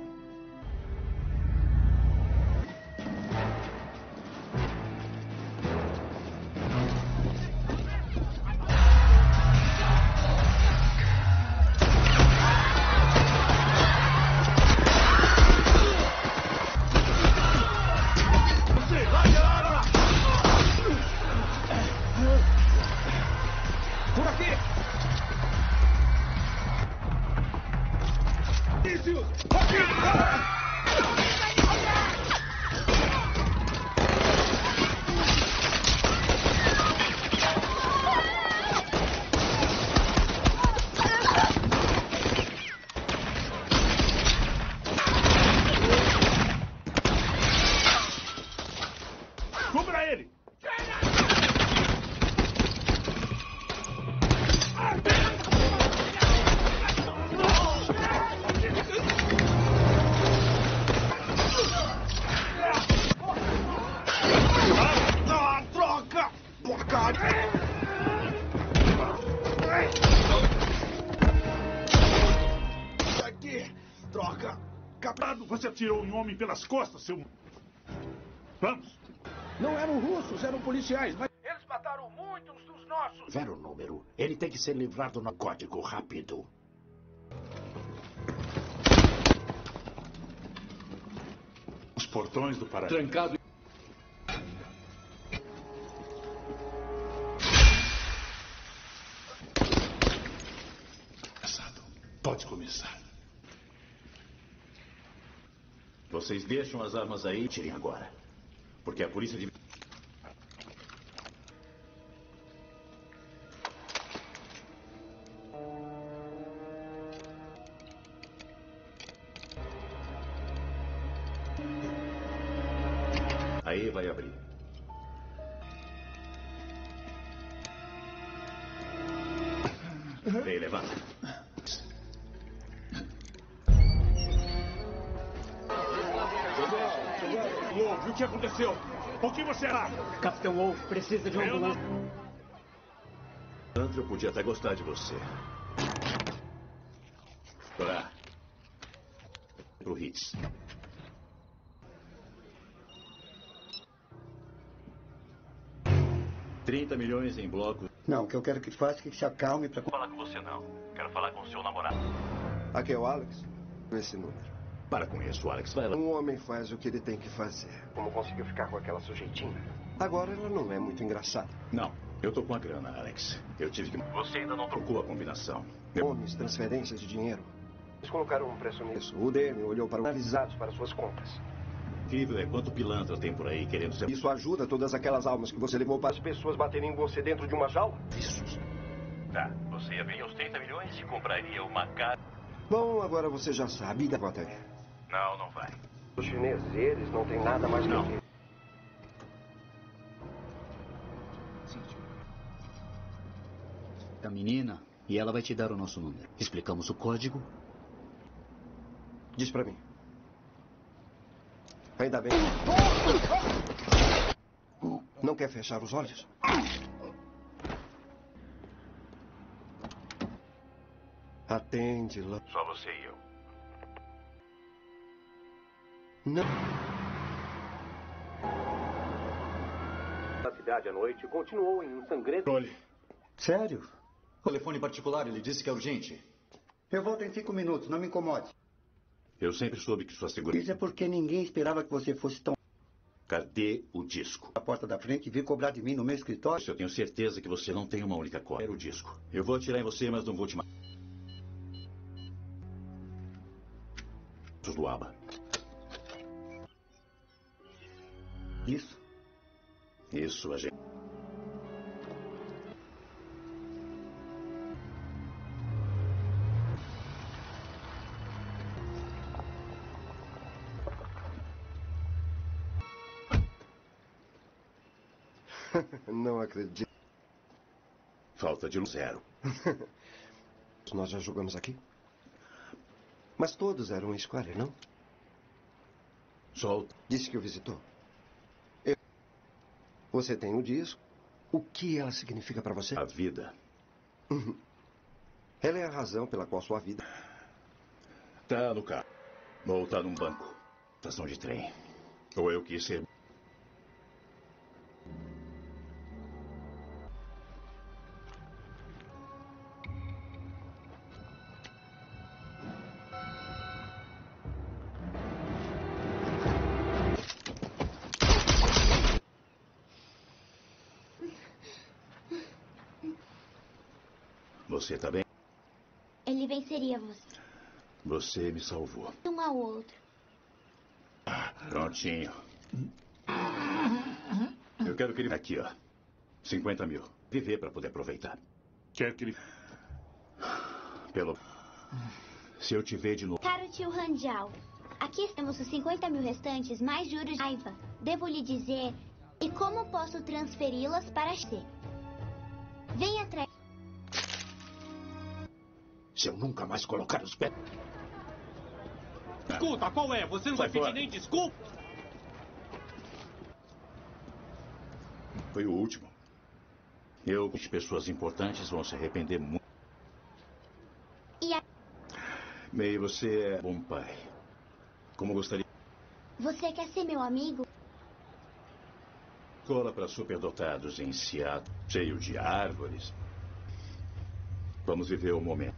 Por aqui! Aqui! Droga! Capado, você atirou em um homem pelas costas, seu... Vamos! Não eram russos, eram policiais, mas... Eles mataram muitos dos nossos! Zero número. Ele tem que ser livrado no código rápido. Os portões do paraíso. Trancado. Pode começar. Vocês deixam as armas aí e tirem agora. Porque a polícia de... Aí vai abrir. Ei, levanta. Wolf, o que aconteceu? O que você era? Capitão Wolf precisa de uma ambulância. Andrew podia até gostar de você. Pra... Pro Hitz. trinta milhões em bloco. Não, o que eu quero que faça é que se acalme para... Falar com você não. Quero falar com o seu namorado. Aqui é o Alex. Esse número. Para com isso, Alex. Vai lá. Um homem faz o que ele tem que fazer. Como conseguiu ficar com aquela sujeitinha? Agora ela não é muito engraçada. Não, eu tô com a grana, Alex. Eu tive que... Você ainda não trocou a combinação. Eu... Homens, transferências de dinheiro. Eles colocaram um preço nisso. O D M olhou para analisados para suas contas. Incrível é quanto pilantra tem por aí querendo ser... Isso ajuda todas aquelas almas que você levou para as pessoas baterem em você dentro de uma jaula? Isso. Tá, você ia ver os trinta milhões e compraria uma casa... Bom, agora você já sabe da bota aí. Não, não vai. Os chineses, eles não têm nada mais não. que... Da menina, e ela vai te dar o nosso número. Explicamos o código. Diz pra mim. Ainda bem. Não quer fechar os olhos? Atende-la. Só você e eu. Não. A cidade à noite continuou em um sangrento... Olhe. Sério? Telefone particular, ele disse que é urgente. Eu volto em cinco minutos, não me incomode. Eu sempre soube que sua segurança... Isso é porque ninguém esperava que você fosse tão... Cadê o disco? A porta da frente e veio cobrar de mim no meu escritório. Eu tenho certeza que você não tem uma única cópia. Era o disco. Eu vou atirar em você, mas não vou te matar. Do Aba. Isso. Isso, a gente... Não acredito. Falta de luz zero. Nós já jogamos aqui? Mas todos eram Square, não? Solta. Disse que o visitou. Eu... Você tem o disco. O que ela significa para você? A vida. Uhum. Ela é a razão pela qual sua vida... Tá no carro. Ou tá num banco. Estação de trem. Ou eu quis ser... Você tá bem? Ele venceria você. Você me salvou. Um ao outro. Prontinho. Eu quero que ele... Aqui, ó. cinquenta mil. Viver para poder aproveitar. Quer que ele... Pelo... Se eu te ver de novo... Caro tio Ranjal, aqui temos os cinquenta mil restantes, mais juros de raiva. Devo lhe dizer... E como posso transferi-las para você? Venha atrás... Se eu nunca mais colocar os pés... Escuta, qual é? Você não vai pedir nem desculpa? Foi o último. Eu, as pessoas importantes vão se arrepender muito. E a... May, você é bom pai. Como gostaria... Você quer ser meu amigo? Escola para superdotados em Seattle, cheio de árvores. Vamos viver o momento.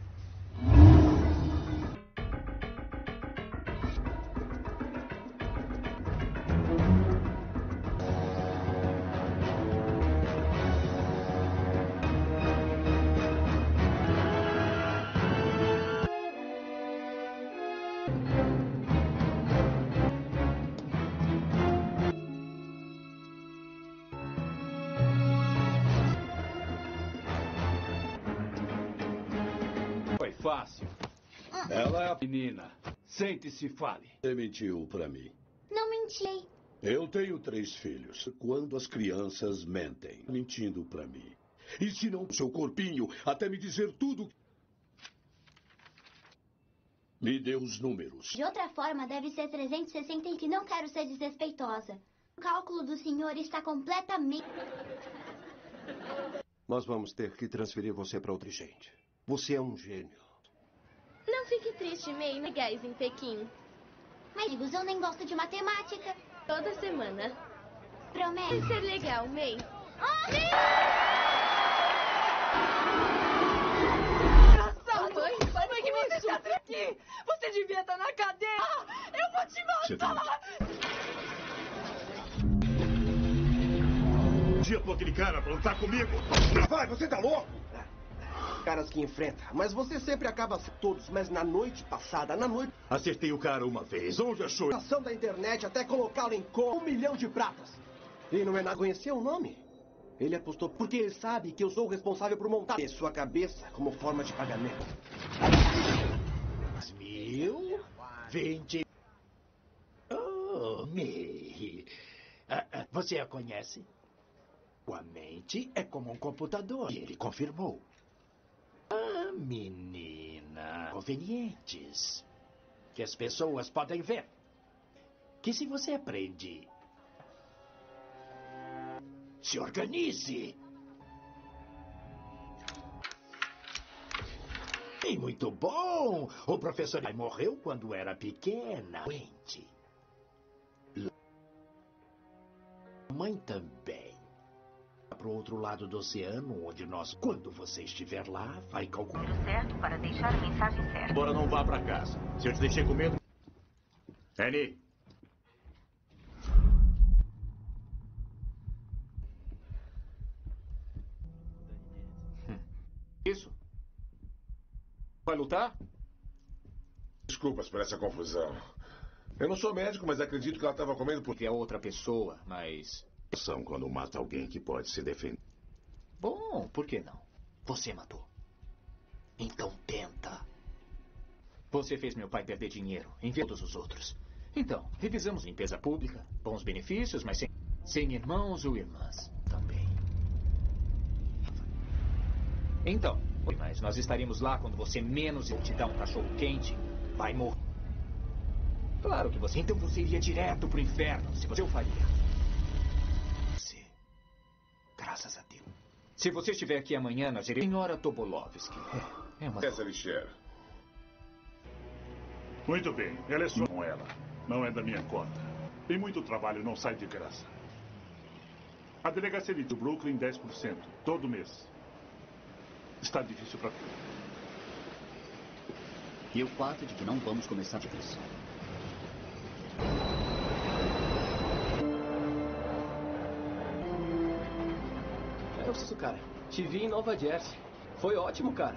Fácil. Ela é a menina. Sente-se e fale. Você mentiu pra mim. Não menti. Eu tenho três filhos. Quando as crianças mentem, mentindo pra mim. E se não, seu corpinho, até me dizer tudo. Me dê os números. De outra forma, deve ser trezentos e sessenta e que não quero ser desrespeitosa. O cálculo do senhor está completamente... Nós vamos ter que transferir você para outra gente. Você é um gênio. Não fique triste, May, na gás em Pequim. Mas, amigos, eu nem gosto de matemática. Toda semana. Promete. Vai ser legal, May. Ah! Engraçado! Mãe, mãe, que você se atreve aqui? Você devia estar na cadeia! Ah, eu vou te matar! Um dia pra aquele cara pra lutar comigo. Vai, você tá louco? Caras que enfrenta, mas você sempre acaba todos, mas na noite passada, na noite... Acertei o cara uma vez, onde achou? A ação da internet até colocá-lo em com um milhão de pratas. E não é nada conhecer o nome. Ele apostou porque ele sabe que eu sou o responsável por montar sua cabeça como forma de pagamento. Mil? Vinte... Oh, May. Ah, ah, você a conhece? Sua mente é como um computador. E ele confirmou. Ah, menina, convenientes. Que as pessoas podem ver. Que se você aprende... Se organize. E muito bom. O professor morreu quando era pequena. Doente. Mãe também. Para o outro lado do oceano, onde nós, quando você estiver lá, vai calcular. Certo para deixar a mensagem certa. Agora não vá para casa. Se eu te deixei com medo... Annie. Isso? Vai lutar? Desculpas por essa confusão. Eu não sou médico, mas acredito que ela estava comendo porque é outra pessoa, mas... São quando mata alguém que pode se defender. Bom, por que não? Você matou. Então tenta. Você fez meu pai perder dinheiro, em todos os outros. Então, revisamos limpeza pública, bons benefícios, mas sem, sem irmãos ou irmãs também. Então, mas nós estaremos lá quando você menos te dar um cachorro quente, vai morrer. Claro que você... Então você iria direto pro inferno, se você o faria. Graças a Deus. Se você estiver aqui amanhã, nós iremos... Senhora Tobolovsky. É, é uma... Essa lixeira. Muito bem. Ela é sua com ela. Não é da minha conta. Tem muito trabalho, não sai de graça. A delegacia do Brooklyn, dez por cento. Todo mês. Está difícil para... E o fato de que não vamos começar de vez. Eu preciso, cara. Te vi em Nova Jersey. Foi ótimo, cara.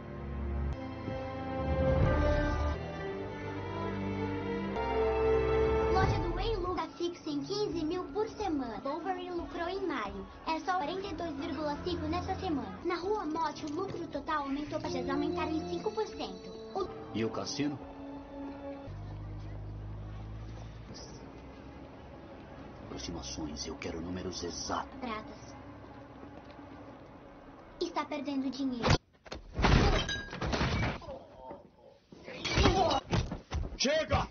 Loja do Wayne lucra fixa em quinze mil por semana. Wolverine lucrou em maio. É só quarenta e dois vírgula cinco nessa semana. Na Rua Mote, o lucro total aumentou para já aumentar em cinco por cento. O... E o cassino? Aproximações, eu quero números exatos. Pratas. Está perdendo dinheiro. Chega!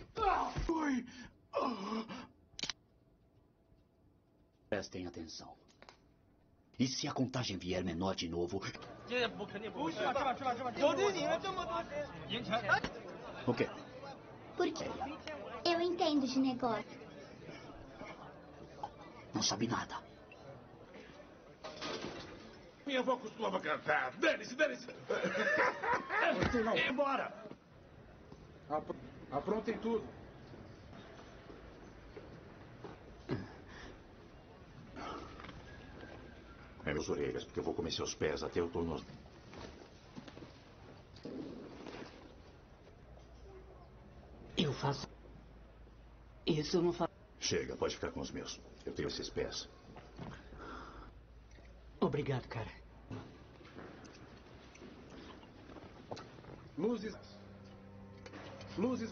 Prestem atenção. E se a contagem vier menor de novo... O quê? Porque eu entendo de negócio. Não sabe nada. Minha avó costumava cantar. Dane-se, dane-se. Você não. Embora. Apr Aprontem tudo. É minhas orelhas, porque eu vou comer seus pés até o tornozelo. Eu faço. Isso eu não faço. Chega, pode ficar com os meus. Eu tenho esses pés. Obrigado, cara. Luzes. Luzes.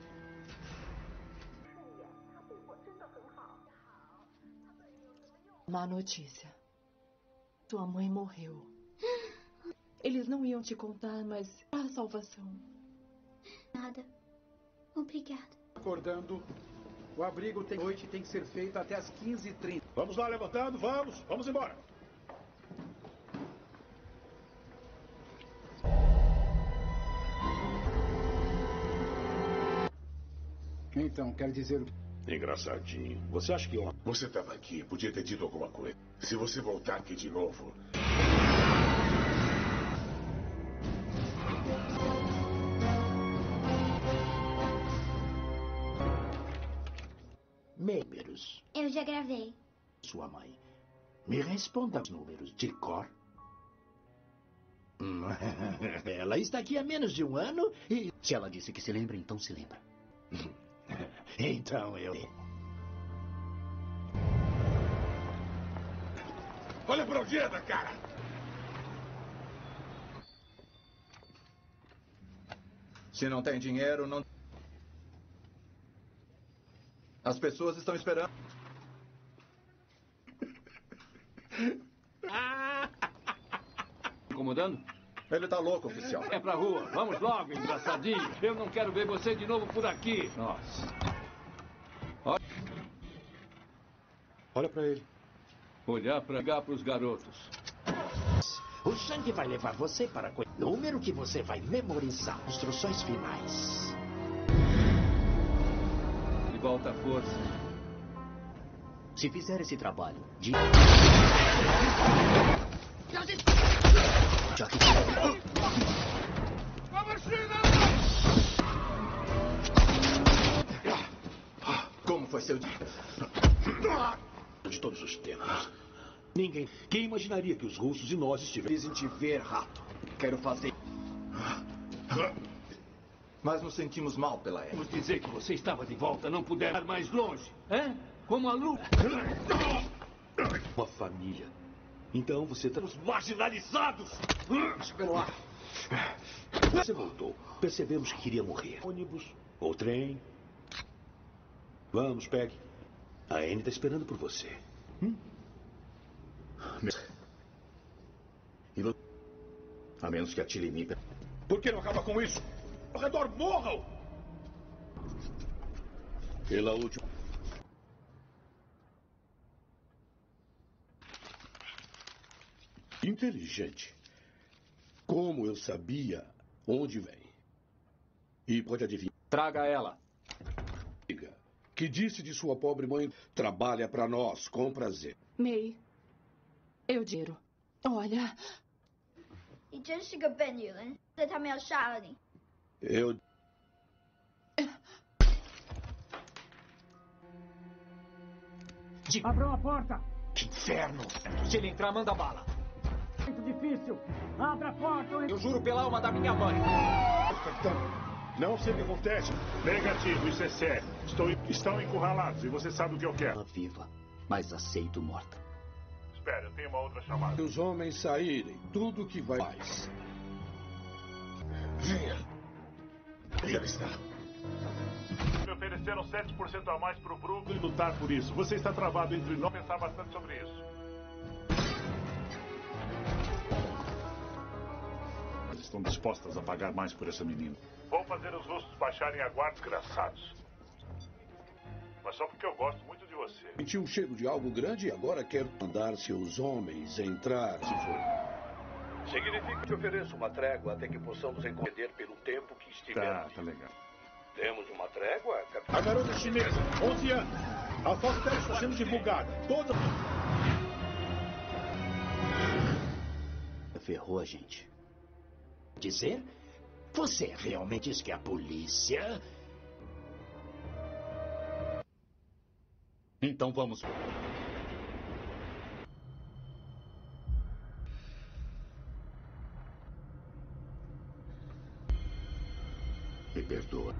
Má notícia. Tua mãe morreu. Eles não iam te contar, mas a salvação. Nada. Obrigada. Acordando. O abrigo tem noite tem que ser feito até as quinze e trinta. Vamos lá, levantando, vamos. Vamos embora. Então, quer dizer... Engraçadinho. Você acha que eu... Você estava aqui, podia ter dito alguma coisa. Se você voltar aqui de novo... Números. Eu já gravei. Sua mãe. Me responda os números de cor. Ela está aqui há menos de um ano e... Se ela disse que se lembra, então se lembra. Então eu... Olha pra onde anda, cara! Se não tem dinheiro, não... As pessoas estão esperando. Incomodando? Ele tá louco, oficial. É pra rua. Vamos logo, engraçadinho. Eu não quero ver você de novo por aqui. Nossa. Olha, Olha pra ele. Olhar pra ligar pros garotos. O sangue vai levar você para o número que você vai memorizar. Instruções finais. De volta à força. Se fizer esse trabalho de... Já que... Como foi seu dia? De todos os tempos. Ninguém. Quem imaginaria que os russos e nós estivéssemos Dizem te ver, rato. Quero fazer. Mas nos sentimos mal pela época. Vamos dizer que você estava de volta, não puder ir mais longe. É? Como a lua. Uma família. Então você está... Os marginalizados! Espera lá. Você voltou. Percebemos que queria morrer. Ônibus ou trem. Vamos, pegue. A Anne está esperando por você. Hum? E você... A menos que atire em mim. Por que não acaba com isso? Ao redor morram! Pela última... Inteligente. Como eu sabia onde vem. E pode adivinhar. Traga ela. Que disse de sua pobre mãe, trabalha pra nós, com prazer. May, eu dinheiro. Olha... 你真是个笨女人，所以他们要杀了你。 Eu... Abram a porta! Que inferno! Se ele entrar, manda bala. Muito difícil. Abra a porta! Eu juro pela alma da minha mãe. Capitão, não sei o que acontece. Negativo, isso é sério. Estou... Estão encurralados e você sabe o que eu quero. Ela viva, mas aceito morta. Espera, eu tenho uma outra chamada. Se os homens saírem, tudo que vai mais. Venha. Aí ela está. Me ofereceram sete por cento a mais para o Brooklyn lutar por isso. Você está travado entre nós. Pensar bastante sobre isso. Estão dispostas a pagar mais por essa menina. Vou fazer os russos baixarem a guarda, desgraçados. Mas só porque eu gosto muito de você. Sentiu um cheiro de algo grande e agora quer mandar seus homens entrar, se for. Significa que te ofereço uma trégua até que possamos encomender pelo tempo que estiver. Tá, tá legal. Temos uma trégua, capitão? A garota chinesa, onze anos. A foto dela está sendo divulgada. Toda... Ferrou a gente. Dizer? Você realmente diz que a polícia... Então vamos... Me perdoa.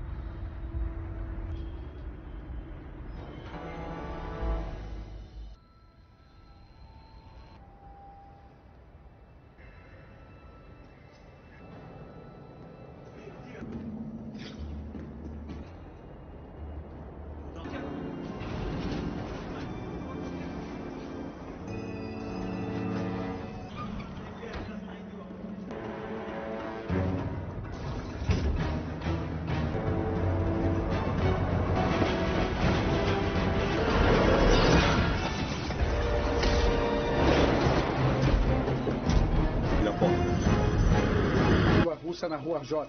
Na rua J.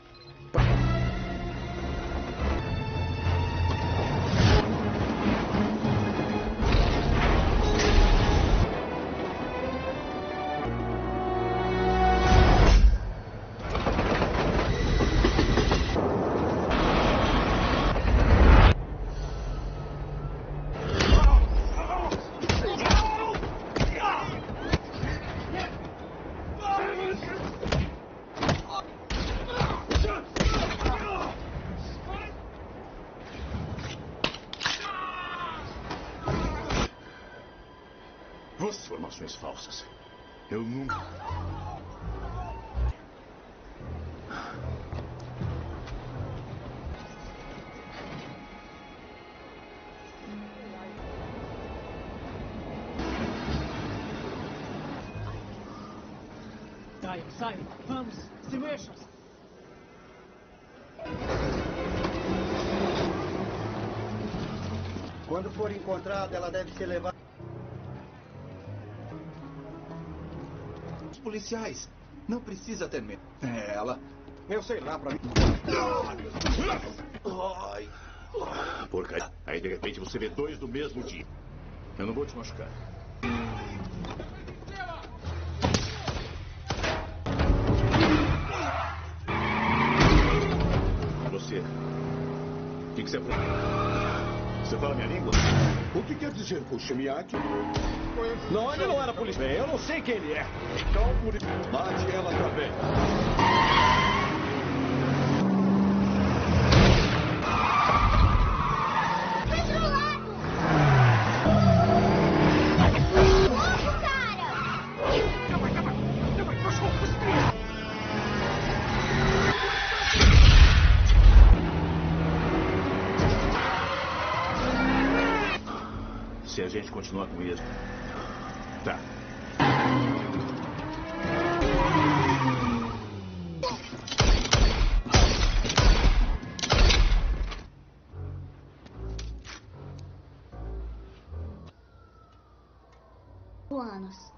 Informações falsas. Eu nunca... Saiam, saiam. Vamos, se mexam. Quando for encontrada, ela deve ser levada... Policiais, não precisa ter medo. É ela. Eu sei lá pra mim. Ai. Porcaria. Aí de repente você vê dois do mesmo dia. Eu não vou te machucar. Você. O que, que você fala? Você fala minha língua? O que quer dizer, Kushimiaki? Não, ele não era policial. Eu não sei quem ele é. Então, por isso, bate ela também. Se a gente continuar com isso... Tá. Anos.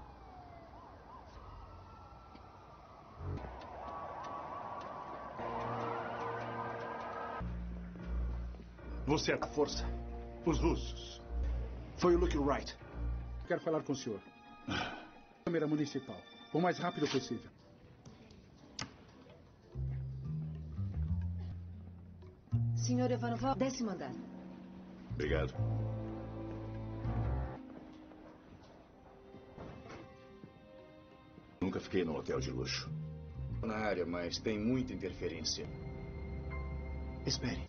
Você é a força. Os russos. Foi o Luke Wright. Quero falar com o senhor. Câmara municipal. O mais rápido possível. Senhor Ivanov, décimo andar. Obrigado. Nunca fiquei num hotel de luxo. Na área, mas tem muita interferência. Espere.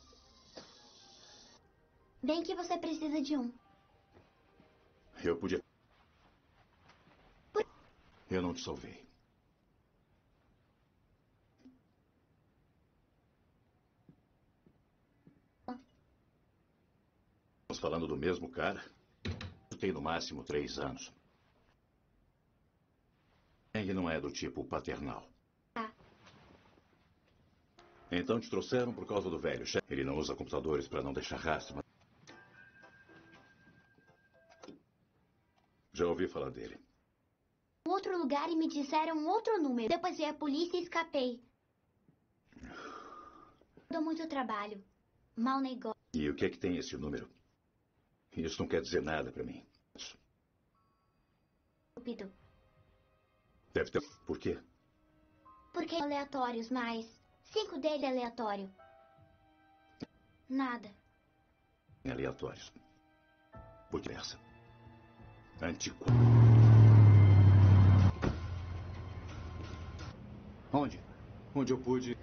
Bem que você precisa de um. Eu podia... Eu não te salvei. Estamos falando do mesmo cara? Eu tenho no máximo três anos. Ele não é do tipo paternal. Ah. Então te trouxeram por causa do velho chefe. Ele não usa computadores para não deixar rastro. Mas... Já ouvi falar dele. O outro lugar e me disseram um outro número. Depois veio a polícia e escapei. Dou muito trabalho. Mau negócio. E o que é que tem esse número? Isso não quer dizer nada pra mim. Estúpido. Deve ter... Por quê? Porque aleatórios, mas... Cinco deles é aleatório. Nada. Aleatórios. Por que essa? Antigo. Onde? Onde eu pude...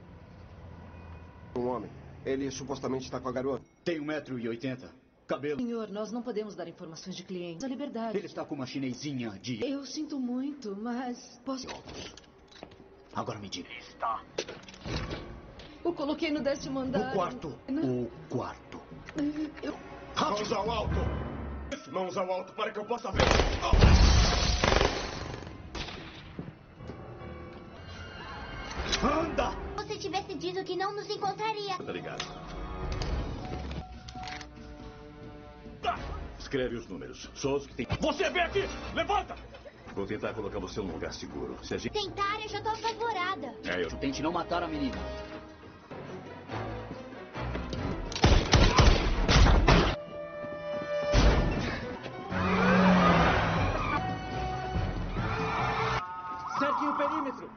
Um homem. Ele supostamente está com a garota. Tem um metro e oitenta. Cabelo. Senhor, nós não podemos dar informações de clientes. A liberdade. Ele está com uma chinesinha de... Eu sinto muito, mas posso... Agora me diga. Está. Eu coloquei no décimo andar. O quarto. Não. O quarto. Eu... Mãos ao alto! Mãos ao alto para que eu possa ver! Anda! Se você tivesse dito que não nos encontraria. Tá ligado. Escreve os números. Só os que tem... Você vem aqui! Levanta! Vou tentar colocar você num lugar seguro. Se a gente... Tentar, eu já tô apavorada. É, eu... Tente não matar a menina. Cerquem o perímetro.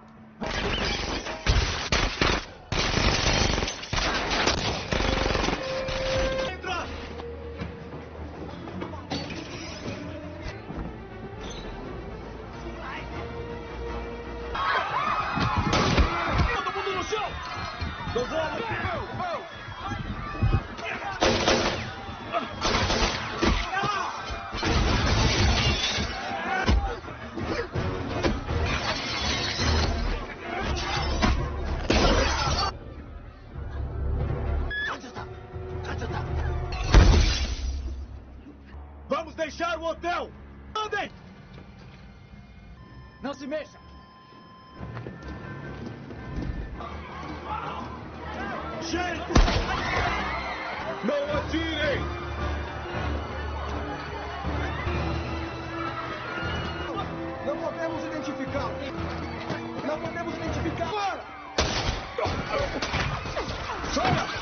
Vamos deixar o hotel! Andem! Não se mexa! Gente! Não atirem! Não podemos identificá-lo! Não podemos identificá-lo! Fora! Fora!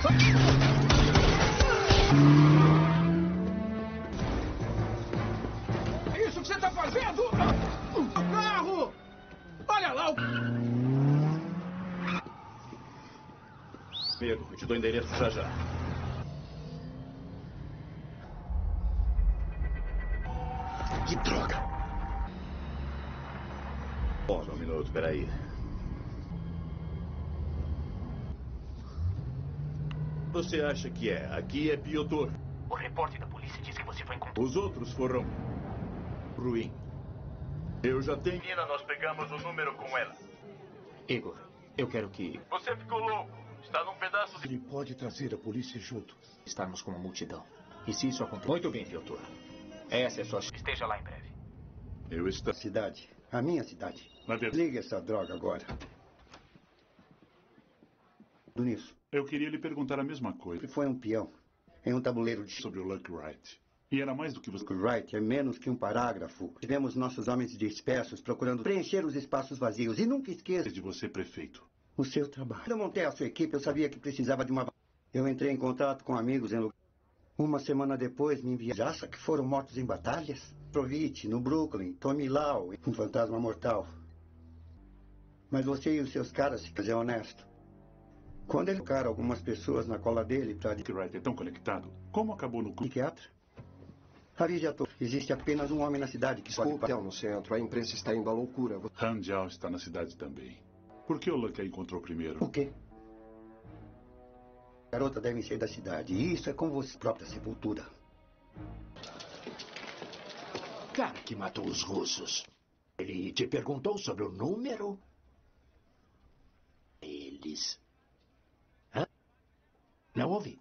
Isso que você está fazendo? O carro! Olha lá o... Medo, eu te dou endereço já já. Que droga! Bom, só um minuto, peraí. Você acha que é? Aqui é Piotr. O repórter da polícia diz que você foi encontrado. Os outros foram... ruim. Eu já tenho... Menina, nós pegamos o número com ela. Igor, eu quero que... Você ficou louco. Está num pedaço... Ele pode trazer a polícia junto. Estarmos com uma multidão. E se isso acontecer... Muito bem, Piotr. Essa é a sua... Esteja lá em breve. Eu estou... Cidade. A minha cidade. Liga essa droga agora. Nisso. Eu queria lhe perguntar a mesma coisa. Foi um peão. Em um tabuleiro de... Sobre o Luck Wright. E era mais do que você... Luck Wright é menos que um parágrafo. Tivemos nossos homens dispersos procurando preencher os espaços vazios. E nunca esqueça... de você, prefeito. O seu trabalho. Quando eu montei a sua equipe, eu sabia que precisava de uma... Eu entrei em contato com amigos em lugar... Uma semana depois, me enviaram... Acha que foram mortos em batalhas? Provite, no Brooklyn, Tommy Lau, um fantasma mortal. Mas você e os seus caras, se quiser honesto. Quando ele colocaram algumas pessoas na cola dele para... Luck Wright é tão conectado. Como acabou no... Psiquiatra? Avise a todos. Existe apenas um homem na cidade que Desculpa. pode... Hotel no centro. A imprensa está indo à loucura. Han Jiao está na cidade também. Por que o Luck a encontrou primeiro? O quê? A garota deve ser da cidade. E isso é com você própria sepultura. Cara que matou os russos. Ele te perguntou sobre o número? Eles... Hã? Não ouvi.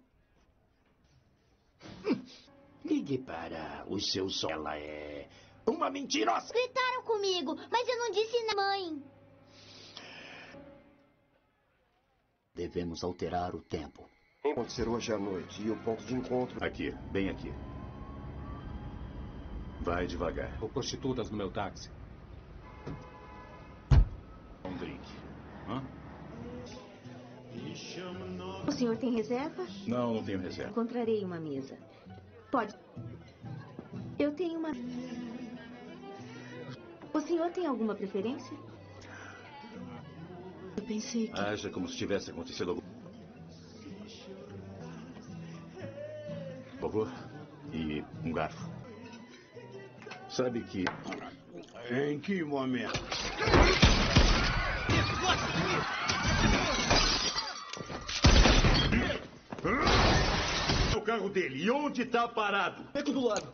Hum. Ligue para o seu som. Ela é uma mentirosa. Gritaram comigo, mas eu não disse na mãe. Devemos alterar o tempo. Vai acontecer hoje à noite e o ponto de encontro... Aqui, bem aqui. Vai devagar. Ou prostitutas no meu táxi. drink. Hã? O senhor tem reserva? Não, não tenho reserva. Encontrarei uma mesa. Pode. Eu tenho uma... O senhor tem alguma preferência? Eu pensei que... Haja como se tivesse acontecido algum... Por favor. E um garfo. Sabe que... Em que momento? O carro dele. E onde está parado? Beco do lado.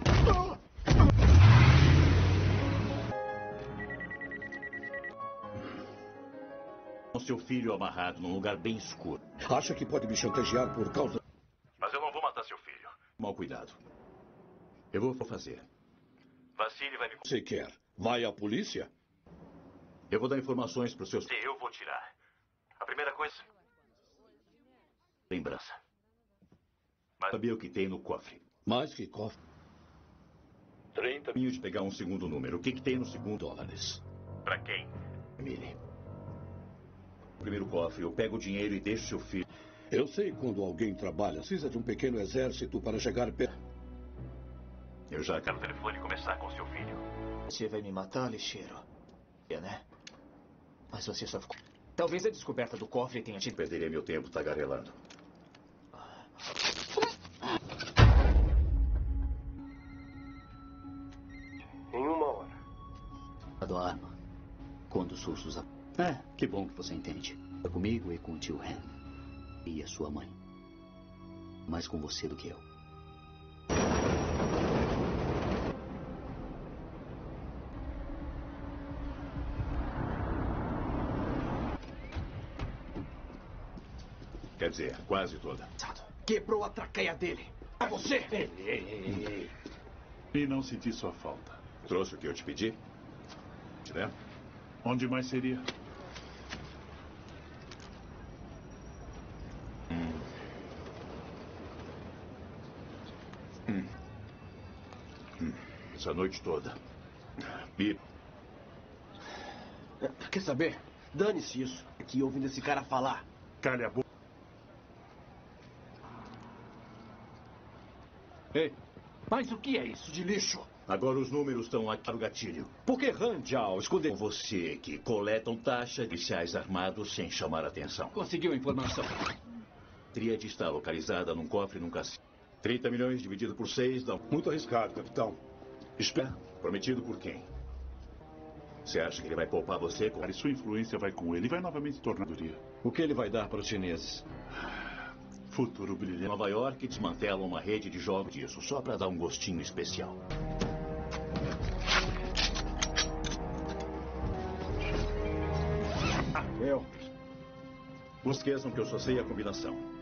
Com seu filho amarrado num lugar bem escuro. Acha que pode me chantagear por causa... Mas eu não vou matar seu filho. Mal cuidado. Eu vou fazer. Vassili vai me... Você quer? Vai à polícia? Eu vou dar informações para os seus... Eu vou tirar. A primeira coisa... Lembrança. Mas sabia o que tem no cofre? Mais que cofre? trinta mil de pegar um segundo número. O que, que tem no segundo? Dólares. Para quem? Emily. Primeiro cofre, eu pego o dinheiro e deixo seu filho. Eu sei quando alguém trabalha. Precisa de um pequeno exército para chegar perto. Eu já quero o telefone começar com seu filho. Você vai me matar, lixeiro? É, né? Mas você só ficou... Talvez a descoberta do cofre tenha te... Perderia meu tempo tagarelando. Em uma hora. A arma. Quando os russos... É, que bom que você entende. É comigo e com o tio Han. E a sua mãe. Mais com você do que eu. Quer dizer, quase toda. Quebrou a traqueia dele. É você! Ei, ei, ei, ei. E não senti sua falta. Trouxe o que eu te pedi? Né? Onde mais seria? Hum. Hum. Hum. Essa noite toda. E... Quer saber? Dane-se isso. Aqui ouvindo esse cara falar. Calha a boca. Ei, mas o que é isso de lixo? Agora os números estão aqui para o gatilho. Por que Randall escondeu... Com você que coletam taxa de policiais armados sem chamar atenção. Conseguiu a informação. Tríade está localizada num cofre num cassino. trinta milhões dividido por seis dá... Muito arriscado, capitão. Espera. Prometido por quem? Você acha que ele vai poupar você? Com... E sua influência vai com ele e vai novamente tornar duria. O que ele vai dar para os chineses? Futuro brilhante. Nova York desmantela uma rede de jogos disso, só para dar um gostinho especial. Ah, eu. Não esqueçam que eu só sei a combinação.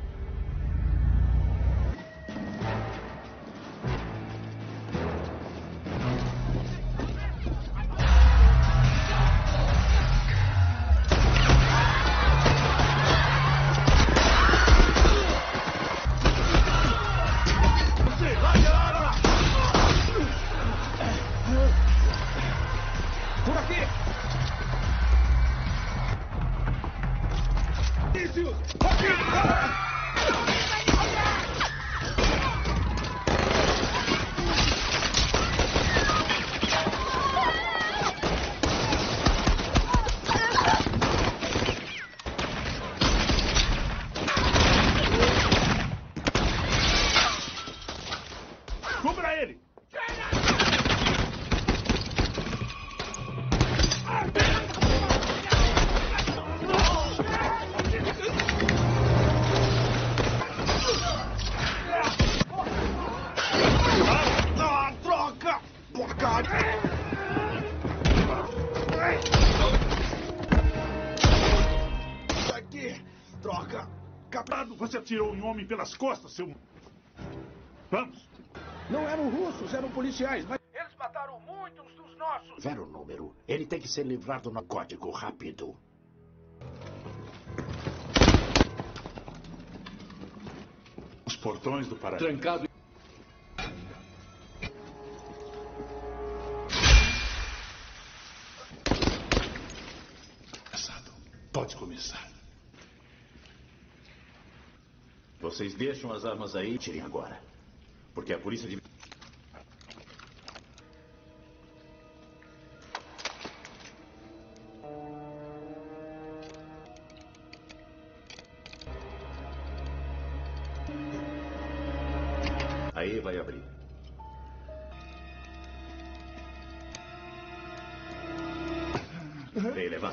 Você atirou um homem pelas costas, seu... Vamos. Não eram russos, eram policiais, mas... Eles mataram muitos dos nossos. Zero número. Ele tem que ser livrado no código rápido. Os portões do paraíso. Trancado. Vocês deixam as armas aí e tirem agora. Porque a polícia de... Aí vai abrir. Ei, levanta.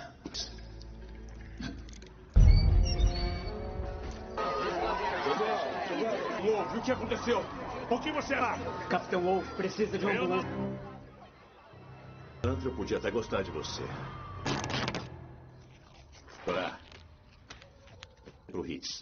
Wolf, o que aconteceu? O que você era? Capitão Wolf precisa de um ambulância. Andrew podia até gostar de você. Pra... Pro Hitz.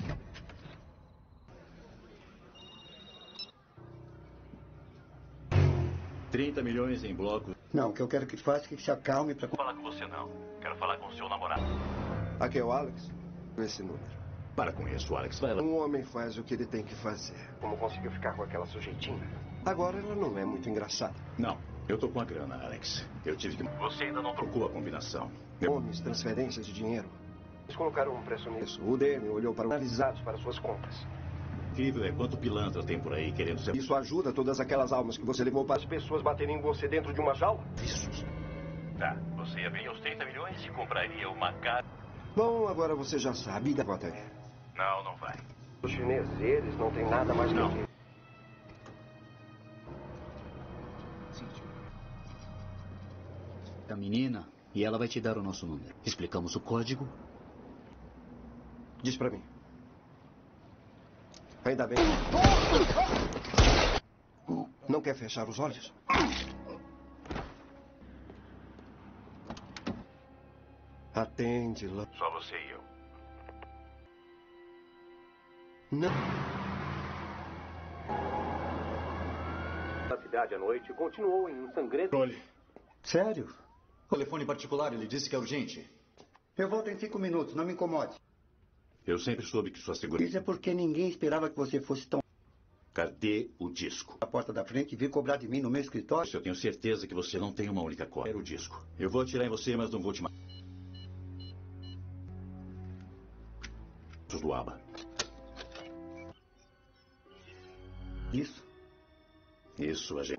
trinta milhões em bloco. Não, o que eu quero que faça é que se acalme para... Não vou falar com você, não. Quero falar com o seu namorado. Aqui é o Alex. Esse número. Para com isso, Alex. Vai lá. Um homem faz o que ele tem que fazer. Como conseguiu ficar com aquela sujeitinha? Agora ela não é muito engraçada. Não. Eu tô com a grana, Alex. Eu tive que... Você ainda não trocou a combinação. Homens, transferências de dinheiro. Eles colocaram um preço nisso. O D M olhou para analisados para suas contas. Incrível é quanto pilantra tem por aí querendo ser... Isso ajuda todas aquelas almas que você levou para as pessoas baterem em você dentro de uma jaula? Isso. Tá, você ia bem aos trinta milhões e compraria uma casa... Bom, agora você já sabe da conta aí. Não, não vai. Os chineses, eles não têm nada mais não. que... Da menina, e ela vai te dar o nosso número. Explicamos o código. Diz pra mim. Ainda bem. Não quer fechar os olhos? Atende-la. Só você e eu. Não. A cidade à noite continuou em um sangrento... Olhe. Sério? Telefone particular, ele disse que é urgente. Eu volto em cinco minutos, não me incomode. Eu sempre soube que sua segurança... Isso é porque ninguém esperava que você fosse tão... Cadê o disco? A porta da frente e vir cobrar de mim no meu escritório. Eu tenho certeza que você não tem uma única cópia. Era o disco. Eu vou atirar em você, mas não vou te matar. Do aba. Isso? Isso, a gente...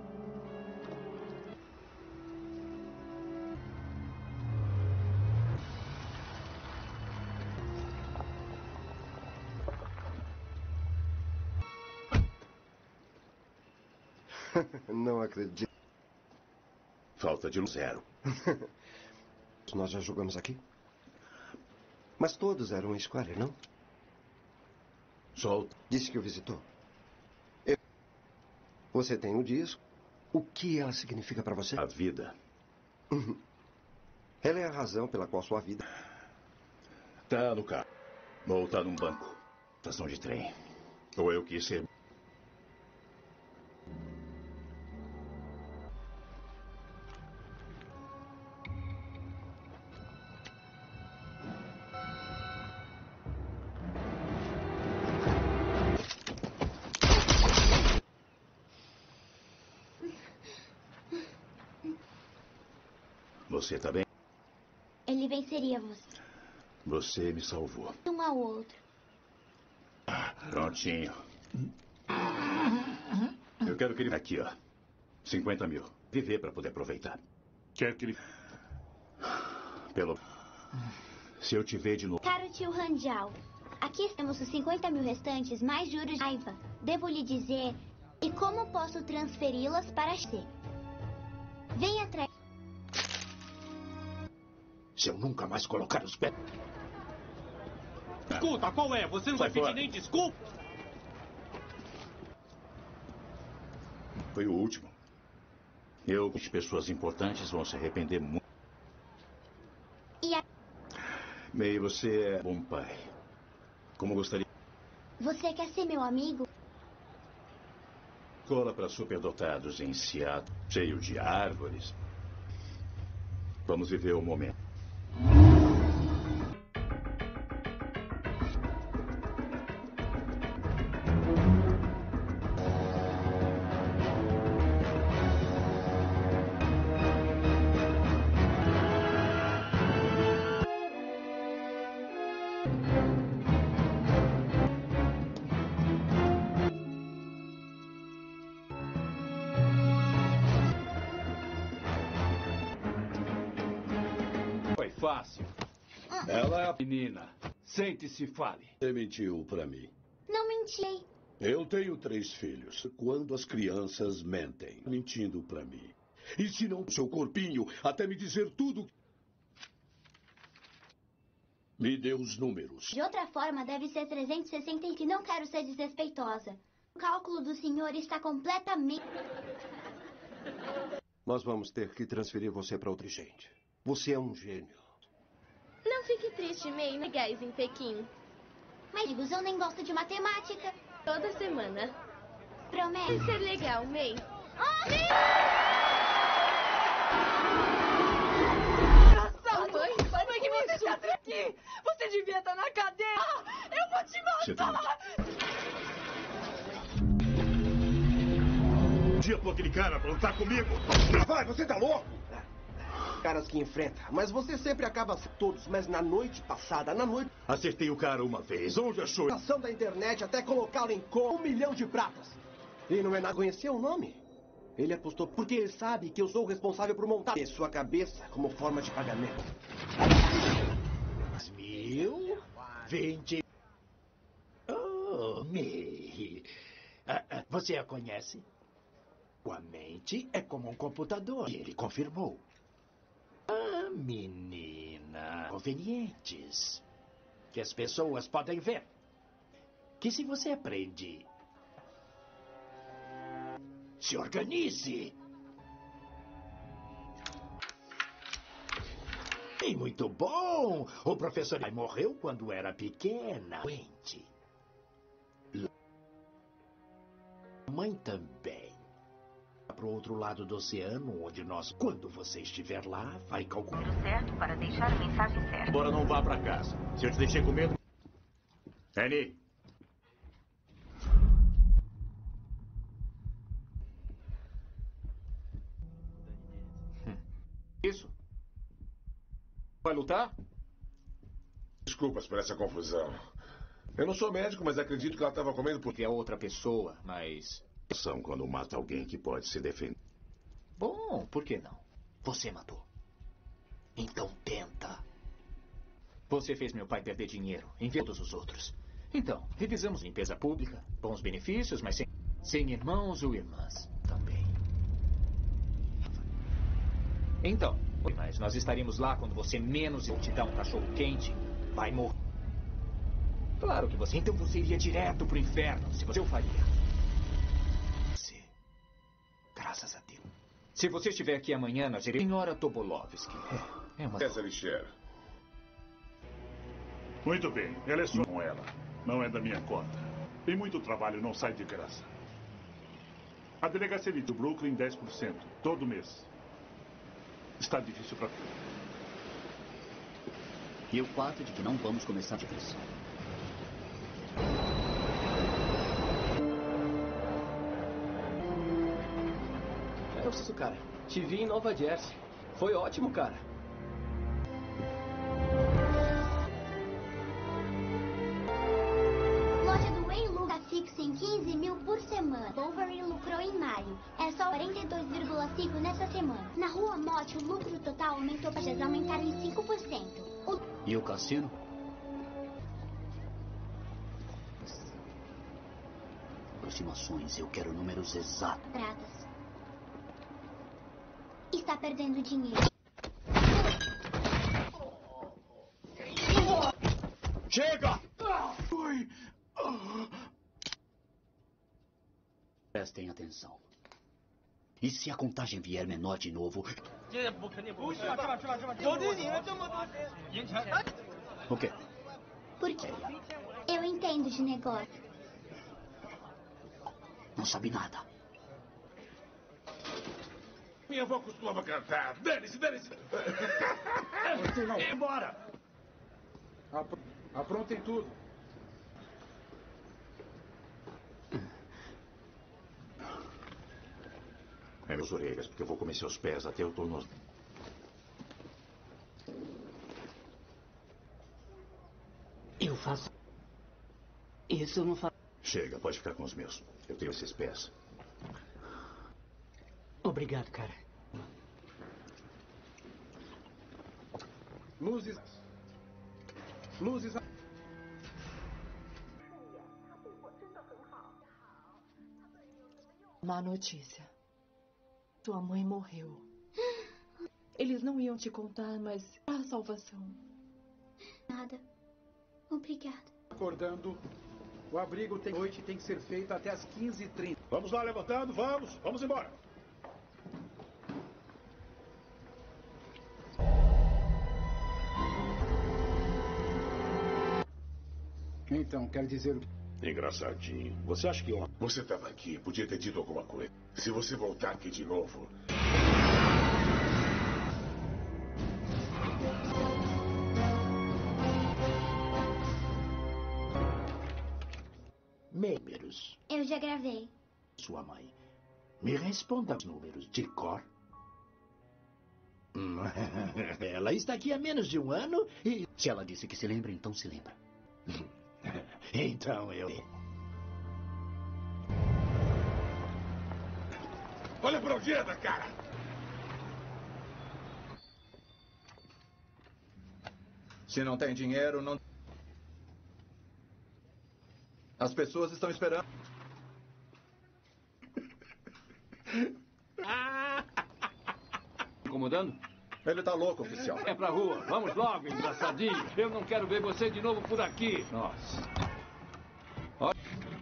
Não acredito. Falta de luz zero. Nós já jogamos aqui? Mas todos eram Square, não? Solta. Disse que o visitou. Eu... Você tem o disco. O que ela significa para você? A vida. Uhum. Ela é a razão pela qual sua vida... Tá no carro. Ou tá num banco. Estação de trem. Ou eu quis ser... Você tá bem? Ele venceria você. Você me salvou. Um ao outro. Prontinho. Eu quero que ele... Aqui, ó. cinquenta mil. Viver para poder aproveitar. Quer que ele... Pelo... Se eu te ver de novo... Caro tio Ranjal, aqui temos os cinquenta mil restantes, mais juros de raiva. Devo lhe dizer... E como posso transferi-las para você? Venha atrás... Se eu nunca mais colocar os pés... Escuta, qual é? Você não vai pedir nem desculpa? Foi o último. Eu, as pessoas importantes vão se arrepender muito. E a... May, você é bom pai. Como gostaria... Você quer ser meu amigo? Escola para superdotados em Seattle, cheio de árvores. Vamos viver o momento. fácil. Ela é a menina. Sente-se e fale. Você mentiu pra mim. Não menti. Eu tenho três filhos. Quando as crianças mentem, mentindo pra mim. E se não, seu corpinho, até me dizer tudo. Me dê os números. De outra forma, deve ser trezentos e sessenta e que não quero ser desrespeitosa. O cálculo do senhor está completamente... Nós vamos ter que transferir você para outra gente. Você é um gênio. Não fique triste, May. Legais em Pequim. Mas eu nem gosto de matemática. Toda semana. Promete. Vai ser legal, May. Oh, May! Mãe, mãe, que você está aqui? Você devia estar na cadeia. Ah, eu vou te matar. Um dia por aquele cara pra lutar comigo. Vai, você tá louco? Caras que enfrenta, mas você sempre acaba todos, mas na noite passada, na noite... Acertei o cara uma vez, onde achou? A ação da internet até colocá-lo em coma, um milhão de pratas. E não é nada, conheceu o nome? Ele apostou porque ele sabe que eu sou o responsável por montar sua cabeça como forma de pagamento. Mil? Vinte... Oh, May. Ah, ah, você a conhece? Sua mente é como um computador. E ele confirmou. Ah, menina. Convenientes. Que as pessoas podem ver. Que se você aprende... Se organize. E muito bom. O professor morreu quando era pequena. Doente. Mãe também. Para o outro lado do oceano, onde nós, quando você estiver lá, vai calcular. Certo para deixar a mensagem certa. Agora não vá para casa. Se eu te deixei com medo... Annie. Isso? Vai lutar? Desculpas por essa confusão. Eu não sou médico, mas acredito que ela estava comendo porque é outra pessoa, mas... São quando mata alguém que pode se defender. Bom, por que não? Você matou. Então tenta. Você fez meu pai perder dinheiro, em todos os outros. Então, revisamos limpeza pública, bons benefícios, mas sem, sem irmãos ou irmãs também. Então, mas nós estaríamos lá quando você menos te dá um cachorro quente, vai morrer. Claro que você... Então você iria direto pro inferno, se você o faria. Graças a Deus. Se você estiver aqui amanhã, nós iremos... Senhora Tobolovsky. É, é uma... Essa lixeira. Muito bem. Ela é só com ela. Não é da minha conta. Tem muito trabalho, não sai de graça. A delegacia do Brooklyn, dez por cento. Todo mês. Está difícil para tudo. E o fato de que não vamos começar de vez. Eu sou o cara. Te vi em Nova Jersey. Foi ótimo, cara. Loja do Wayne lucra fixa em quinze mil por semana. Wolverine lucrou em maio. É só quarenta e dois vírgula cinco nessa semana. Na Rua Mote, o lucro total aumentou para já aumentaram em cinco por cento. O... E o cassino? Aproximações, eu quero números exatos. Pratas. Está perdendo dinheiro. Chega! Oi. Prestem atenção. E se a contagem vier menor de novo... O quê? Porque eu entendo de negócio. Não sabe nada. Minha avó costumava cantar. Dane-se, dane-se. Você não. Embora. Apr Aprontem tudo. É minhas orelhas, porque eu vou comer seus pés até o torno. Eu faço... Isso eu não faço... Chega, pode ficar com os meus. Eu tenho esses pés. Obrigado, cara. Luzes. Luzes. Má notícia. Sua mãe morreu. Eles não iam te contar, mas a salvação. Nada. Obrigada. Acordando. O abrigo tem noite tem que ser feito até as quinze e trinta. Vamos lá, levantando, vamos. Vamos embora. Então, quer dizer... Engraçadinho. Você acha que eu... Você estava aqui, podia ter dito alguma coisa. Se você voltar aqui de novo... Números. Eu já gravei. Sua mãe. Me responda os números de cor. Ela está aqui há menos de um ano e... Se ela disse que se lembra, então se lembra. Então eu... Olha pra onde anda, cara! Se não tem dinheiro, não... As pessoas estão esperando. Incomodando? Ele tá louco, oficial. É pra rua. Vamos logo, engraçadinho. Eu não quero ver você de novo por aqui. Nossa. Olha,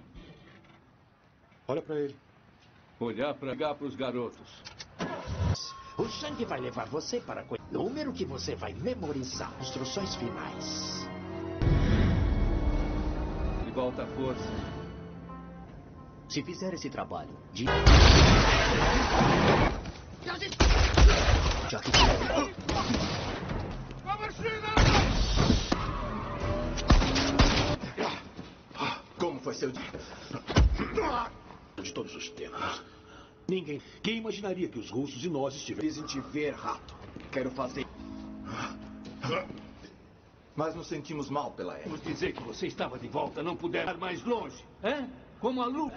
Olha pra ele. Olhar pra ligar pros garotos. O sangue vai levar você para... Número que você vai memorizar. Instruções finais. De volta à força. Se fizer esse trabalho de... Já que... Como foi seu dia? De todos os tempos. Ninguém. Quem imaginaria que os russos e nós estivéssemos Dizem te ver, rato. Quero fazer. Mas nos sentimos mal pela época. Vamos dizer que você estava de volta, não puder ir mais longe. É? Como a lua.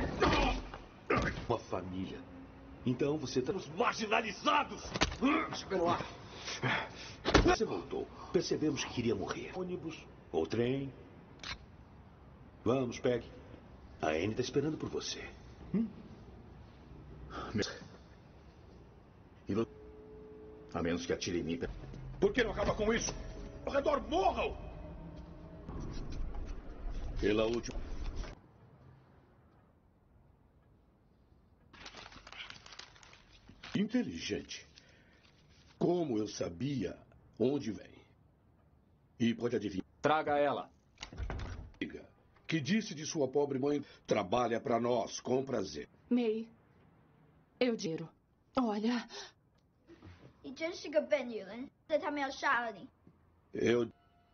Uma família. Então você está... Os marginalizados! Espera lá. Você voltou. Percebemos que queria morrer. Ônibus ou trem. Vamos, pegue. A Anne está esperando por você. Hum? E você... A menos que atire em mim. Por que não acaba com isso? Ao redor morram! Pela última... Inteligente. Como eu sabia onde vem. E pode adivinhar. Traga ela. Que disse de sua pobre mãe, trabalha pra nós, com prazer. May, eu dinheiro. Olha... 你真是个笨女人，在他们要杀了你。 Eu...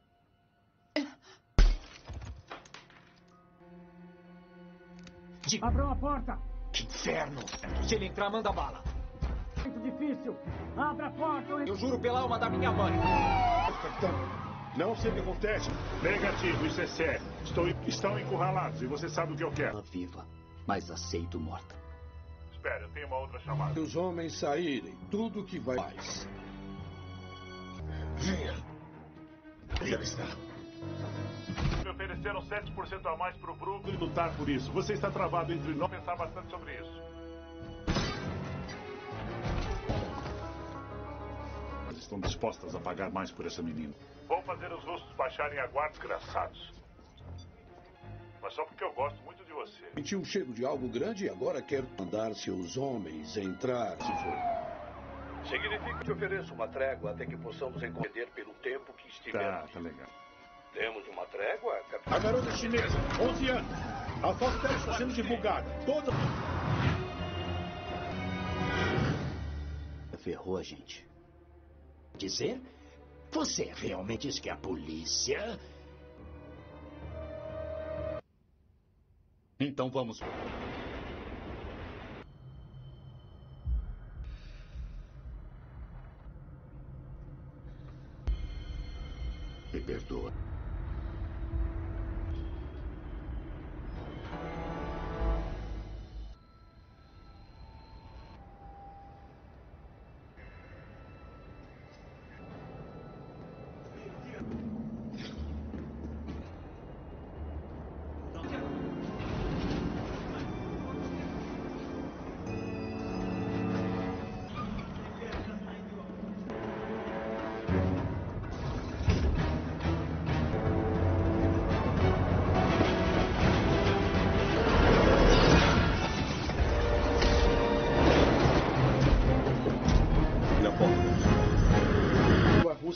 De... Abram a porta! Que inferno! Se ele entrar, manda bala. Muito difícil. Abra a porta! Eu, eu juro pela alma da minha mãe. Não sei o que acontece. Negativo, isso é sério. Estou... Estão encurralados e você sabe o que eu quero. Viva, mas aceito morta. Espera, eu tenho uma outra chamada. Se os homens saírem, tudo que vai mais. Venha. E ela está. Me ofereceram sete por cento a mais pro Brooklyn e lutar por isso. Você está travado entre nós. Pensar bastante sobre isso. Eles estão dispostas a pagar mais por essa menina. Vou fazer os russos baixarem a guarda, desgraçados. Mas só porque eu gosto muito de você. Sentiu um cheiro de algo grande e agora quer mandar seus homens entrar, se for. Significa que te ofereço uma trégua até que possamos encomender pelo tempo que estivermos. Tá, tá legal. Temos uma trégua, capitão? A garota chinesa, onze anos. A foto dela está sendo divulgada. Toda... Ferrou a gente. Dizer? Você realmente diz que a polícia... Então vamos. Me perdoa.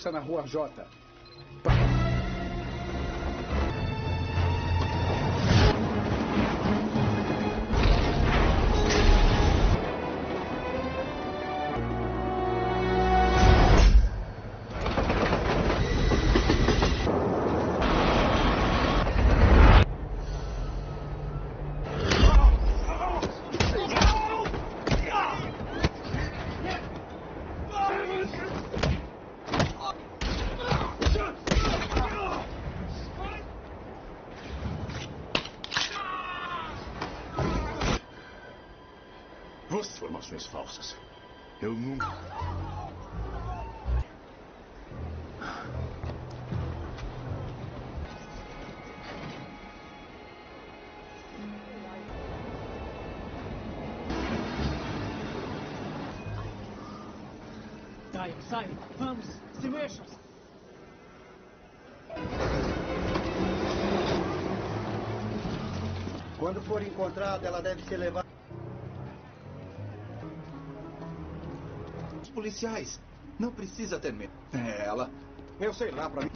Começa na rua J. Informações falsas. Eu nunca... Saiam, saiam. Vamos, se mexam. Quando for encontrada, ela deve ser levada... Os policiais. Não precisa ter medo. É ela. Eu sei lá pra mim.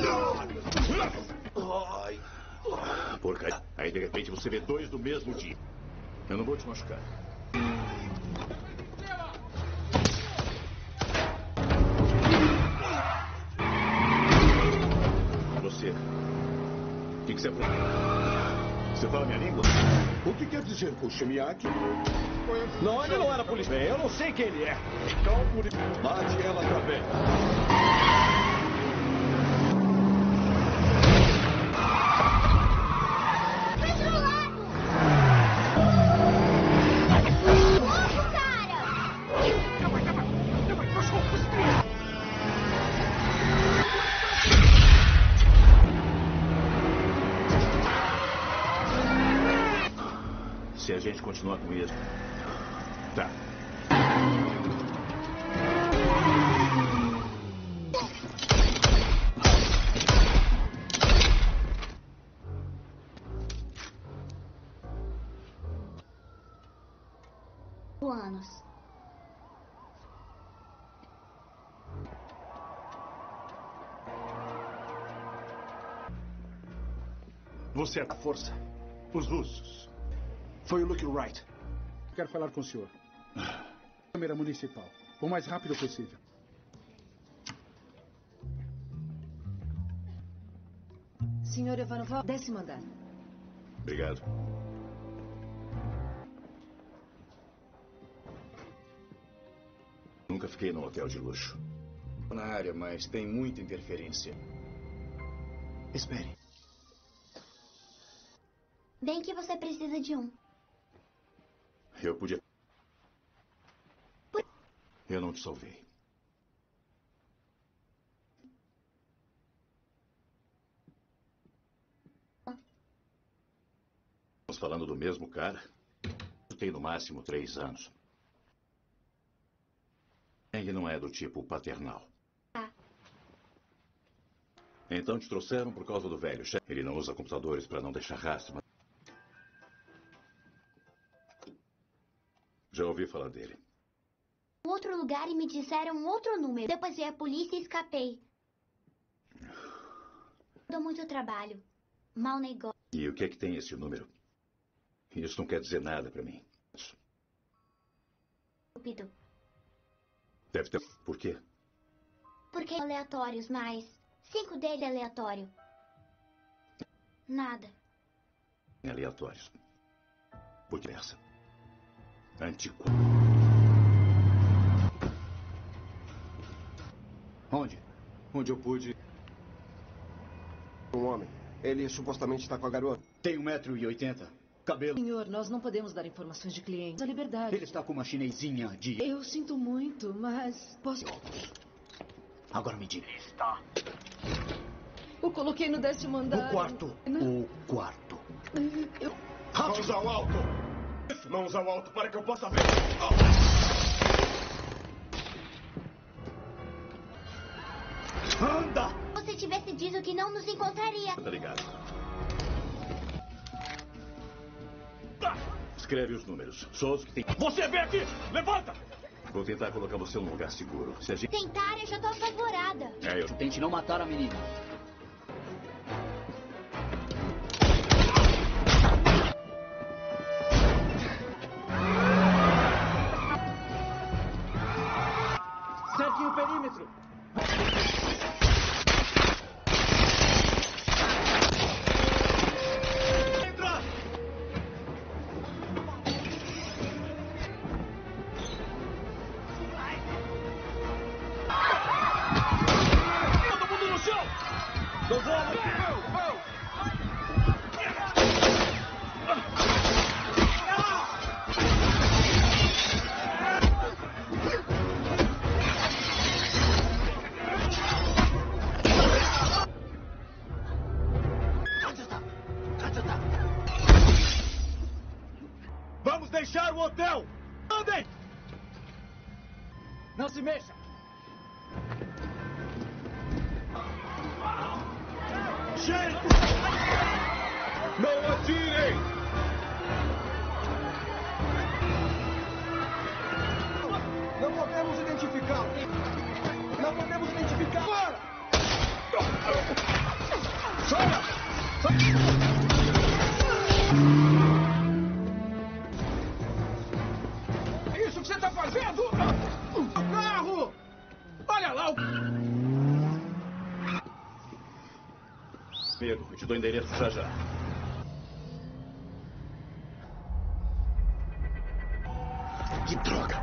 Ai. Porcaria. Aí de repente você vê dois do mesmo dia. Eu não vou te machucar. Você. O que, que você Você fala minha língua? O que quer dizer Kushimiaki? Não, ele não era policial. Eu não sei quem ele é. Calcule. Mate ela também. Se a gente continuar com isso... Tá. Anos. Você é da força. Os russos. Foi o Luke Wright. Quero falar com o senhor. Câmara municipal. O mais rápido possível. Senhor Ivanov, décimo andar. Obrigado. Nunca fiquei num hotel de luxo. Na área, mas tem muita interferência. Espere. Bem que você precisa de um. Eu podia... Eu não te salvei. Estamos falando do mesmo cara? Tem no máximo três anos. Ele não é do tipo paternal. Ah. Então te trouxeram por causa do velho chefe. Ele não usa computadores para não deixar rastro. Mas... Já ouvi falar dele. Outro lugar e me disseram outro número. Depois veio a polícia e escapei. Dou muito trabalho. Mau negócio. E o que é que tem esse número? Isso não quer dizer nada para mim. Estúpido. Deve ter... Por quê? Porque aleatórios, mas... Cinco deles é aleatório. Nada. Aleatórios. Por que essa? Antiqu... Onde? Onde eu pude... Um homem. Ele supostamente está com a garota. Tem um metro e oitenta. Cabelo. Senhor, nós não podemos dar informações de clientes. A liberdade. Ele está com uma chinesinha de... Eu sinto muito, mas posso... Agora me diga. Está. O coloquei no décimo andar. O quarto. Não. O quarto. Eu... Mãos ao alto! Mãos ao alto para que eu possa ver! Anda! Se você tivesse dito que não nos encontraria. Tá ligado. Escreve os números. Só os que tem... Você vem aqui! Levanta! Vou tentar colocar você num lugar seguro. Se a gente... Tentar, eu já tô apavorada. É, eu... Tente não matar a menina. Cerquem o perímetro. Vamos deixar o hotel! Andem! Não se mexa! Gente! Não atirem! Não podemos identificar! Não podemos identificar! Fora! Saia! Isso que você está fazendo? O carro! Olha lá o... Amigo, eu te dou endereço já já. Que droga!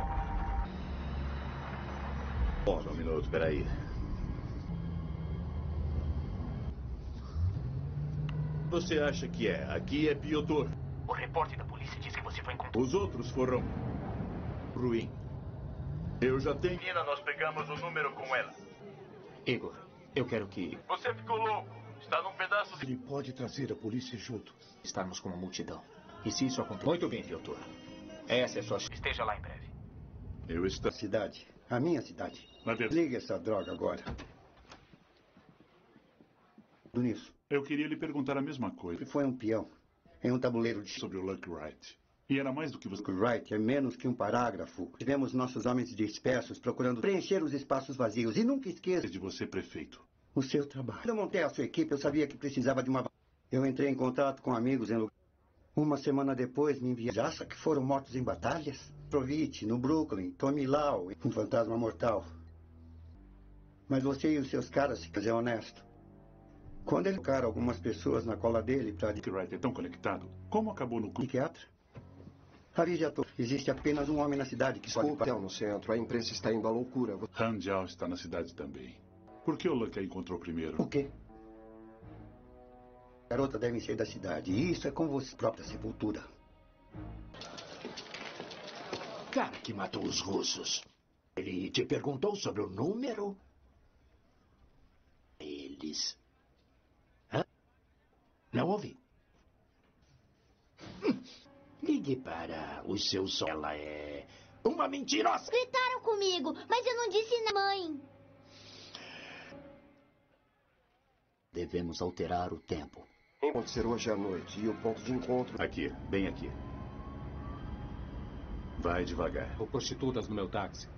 Bom, só um minuto, peraí. Você acha que é? Aqui é Piotr. O repórter da polícia diz que você foi encontrado. Os outros foram... ruim. Eu já tenho... Menina, nós pegamos o número com ela. Igor, eu quero que... Você ficou louco. Está num pedaço de... Ele pode trazer a polícia junto. Estarmos com uma multidão. E se isso acontecer... Muito bem, Piotr. Essa é a sua... Esteja lá em breve. Eu estou... Cidade. A minha cidade. Liga essa droga agora. Nisso. Eu queria lhe perguntar a mesma coisa. Foi um peão. Em um tabuleiro de... Sobre o Luck Wright. E era mais do que você... Luck Wright é menos que um parágrafo. Tivemos nossos homens dispersos procurando preencher os espaços vazios. E nunca esqueça... De você, prefeito. O seu trabalho. Quando eu montei a sua equipe, eu sabia que precisava de uma... Eu entrei em contato com amigos em lugar... Uma semana depois, me enviaram... Acha que foram mortos em batalhas? Provite, no Brooklyn, Tommy Lau, um fantasma mortal. Mas você e os seus caras, se quiser honesto. Quando ele colocaram algumas pessoas na cola dele para... Luck Wright é tão conectado. Como acabou no... Psiquiatra? Avise a todos. Existe apenas um homem na cidade que Desculpa, pode... hotel no centro. A imprensa está indo à loucura. Hanjal está na cidade também. Por que o Luck a encontrou primeiro? O quê? Garota devem ser da cidade. E isso é com você própria sepultura. Cara que matou os russos. Ele te perguntou sobre o número? Eles... Hã? Não ouvi. Hum. Ligue para o seu som. Ela é uma mentirosa. Gritaram comigo, mas eu não disse na mãe. Devemos alterar o tempo. Pode ser hoje à noite e o ponto de encontro... Aqui, bem aqui. Vai devagar. Vou prostitutas no meu táxi.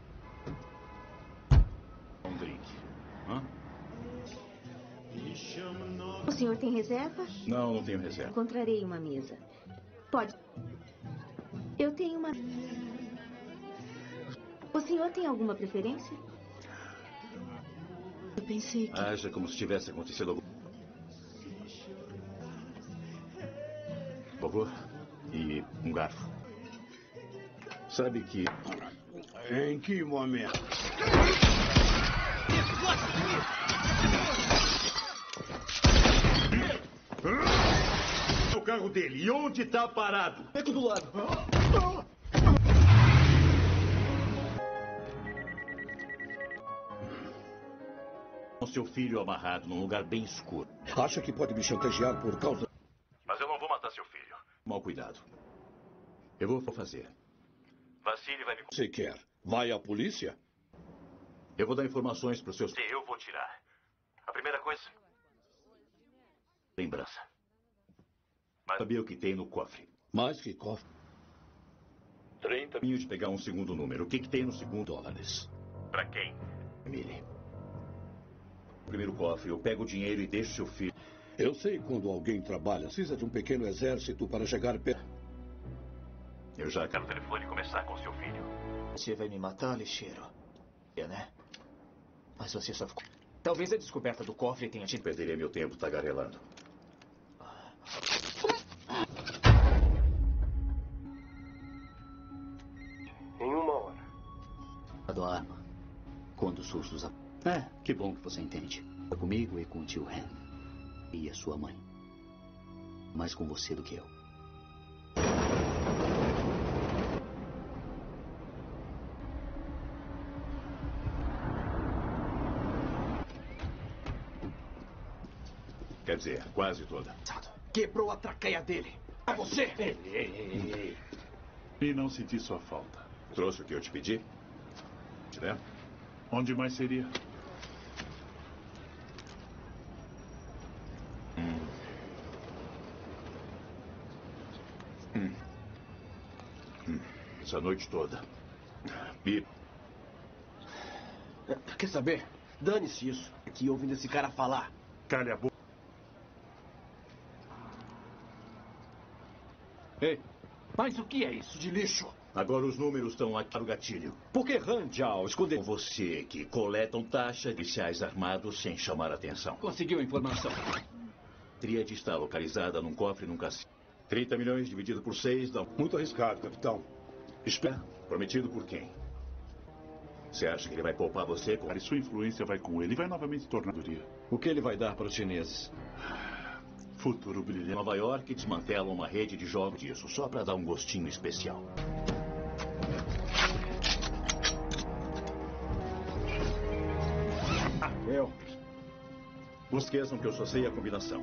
Um drink. Hã? O senhor tem reserva? Não, não tenho reserva. Encontrarei uma mesa. Pode. Eu tenho uma... O senhor tem alguma preferência? Eu pensei que... Haja como se tivesse acontecido algo. Por favor. E um garfo. Sabe que... Em que momento? O carro dele. E onde está parado? Beco do lado. Com seu filho amarrado num lugar bem escuro. Acha que pode me chantagear por causa... Mas eu não vou matar seu filho. Mal cuidado. Eu vou fazer. Vassili vai me... Você quer? Vai à polícia? Eu vou dar informações para os seus... Eu vou tirar. A primeira coisa... Lembrança. Mas sabia o que tem no cofre. Mais que cofre? trinta mil de pegar um segundo número. O que, que tem no segundo dólares? Pra quem? Emily. Primeiro cofre, eu pego o dinheiro e deixo seu filho. Eu sei quando alguém trabalha, precisa de um pequeno exército para chegar perto. Eu já quero o telefone começar com seu filho. Você vai me matar, lixeiro? É, né? Mas você só ficou... Talvez a descoberta do cofre tenha tido... Perderia meu tempo tagarelando. Em uma hora. A arma. Quando os sustos... É, que bom que você entende. É comigo e com o tio Ren. E a sua mãe. Mais com você do que eu. Quer dizer, quase toda. Quebrou a traqueia dele. É você! Ei, ei, ei, ei. E não senti sua falta. Trouxe o que eu te pedi? Te der? Onde mais seria? Hum. Hum. Hum. Essa noite toda. E... Quer saber? Dane-se isso. Aqui ouvindo esse cara falar. Calha a boca. Ei, mas o que é isso de lixo? Agora os números estão aqui para o gatilho. Por que Randall escondeu você que coletam taxa de policiais armados sem chamar atenção? Conseguiu a informação. A tríade está localizada num cofre num cassino. trinta milhões dividido por seis dá... Muito arriscado, capitão. Espera. Prometido por quem? Você acha que ele vai poupar você? Com... E sua influência vai com ele e vai novamente tornar a... O que ele vai dar para os chineses? Futuro brilhante. Nova York desmantela uma rede de jogos disso, só para dar um gostinho especial. Eu. Não esqueçam que eu só sei a combinação.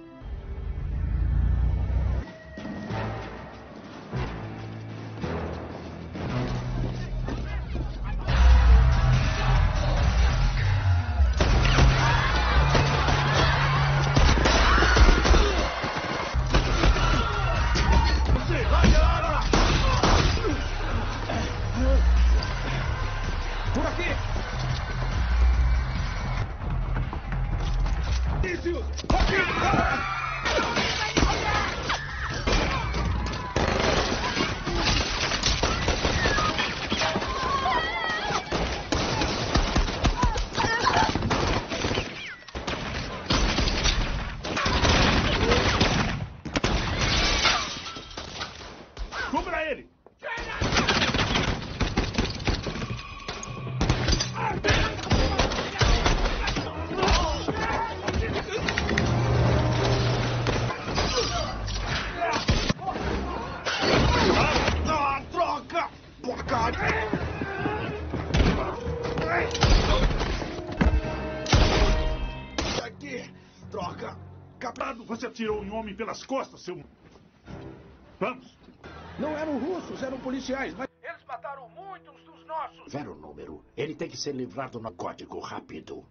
Tirou um homem pelas costas, seu... Vamos. Não eram russos, eram policiais, mas... Eles mataram muitos dos nossos. Zero número. Ele tem que ser livrado no código rápido.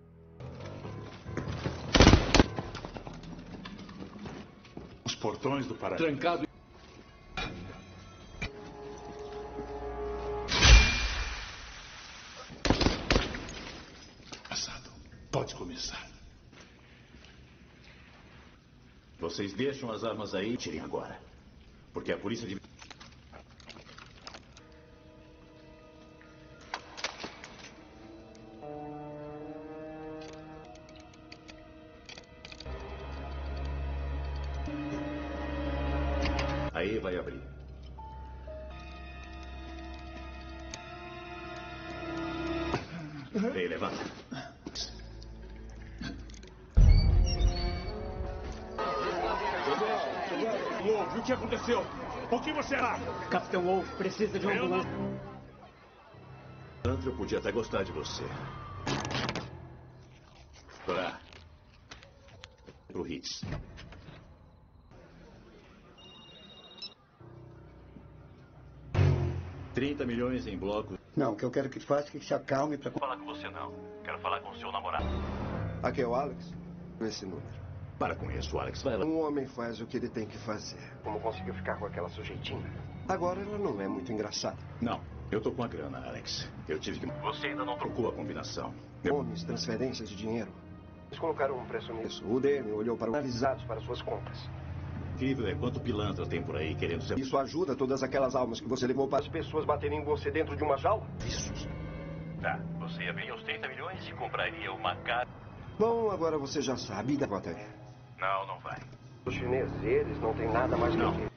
Os portões do paraíso. Trancado. Passado. Pode começar. Vocês deixam as armas aí e tirem agora. Porque a polícia de... Aí vai abrir. Ei, levanta. Wolf, o que aconteceu? O que você era? Capitão Wolf precisa de uma ambulância. Andrew podia até gostar de você. Pra... Pro Hitz. trinta milhões em bloco. Não, o que eu quero que faça é que se acalme para... Não vou falar com você, não. Quero falar com o seu namorado. Aqui é o Alex. Esse número. Para com isso, Alex. Vai lá. Um homem faz o que ele tem que fazer. Como conseguiu ficar com aquela sujeitinha? Agora ela não é muito engraçada. Não, eu tô com a grana, Alex. Eu tive que... Você ainda não trocou a combinação. Eu... Homens, transferências de dinheiro. Eles colocaram um preço nisso. O D M olhou para analisados para suas contas. Incrível é quanto pilantra tem por aí querendo ser... Isso ajuda todas aquelas almas que você levou para as pessoas baterem em você dentro de uma jaula? Isso. Tá, você abriria os trinta milhões e compraria uma casa... Bom, agora você já sabe. Bota aí. Não, não vai. Os chineses, eles não têm nada mais não. que...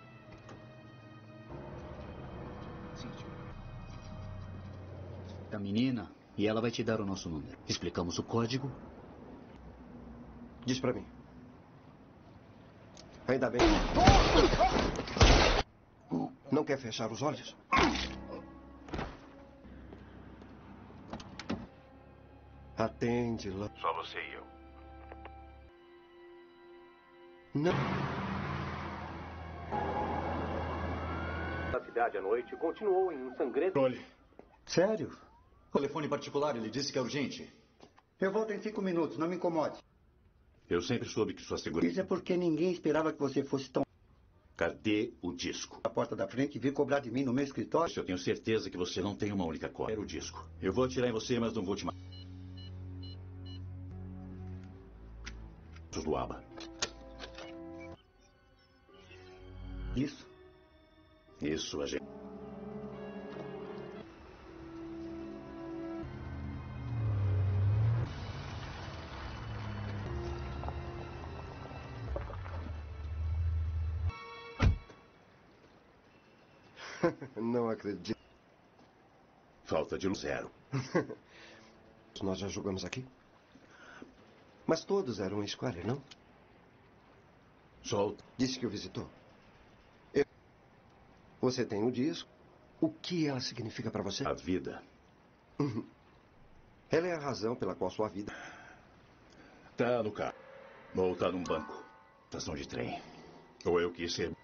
A menina, e ela vai te dar o nosso número. Explicamos o código. Diz pra mim. Ainda bem. Não quer fechar os olhos? Atende lá. Só você e eu. Não. A cidade à noite continuou em um sangrento. Olhe. Sério? Telefone particular, ele disse que é urgente. Eu volto em cinco minutos, não me incomode. Eu sempre soube que sua segurança... Isso é porque ninguém esperava que você fosse tão... Cadê o disco? A porta da frente e vir cobrar de mim no meu escritório. Eu tenho certeza que você não tem uma única cópia. Era o disco. Eu vou atirar em você, mas não vou te matar. Do aba. Isso? Isso, a gente... Não acredito. Falta de luz zero. Nós já jogamos aqui? Mas todos eram Square, não? Solta. Disse que o visitou. Eu... Você tem o disco. O que ela significa para você? A vida. Uhum. Ela é a razão pela qual sua vida... Tá no carro. Ou tá num banco. Estação de trem. Ou eu quis ser...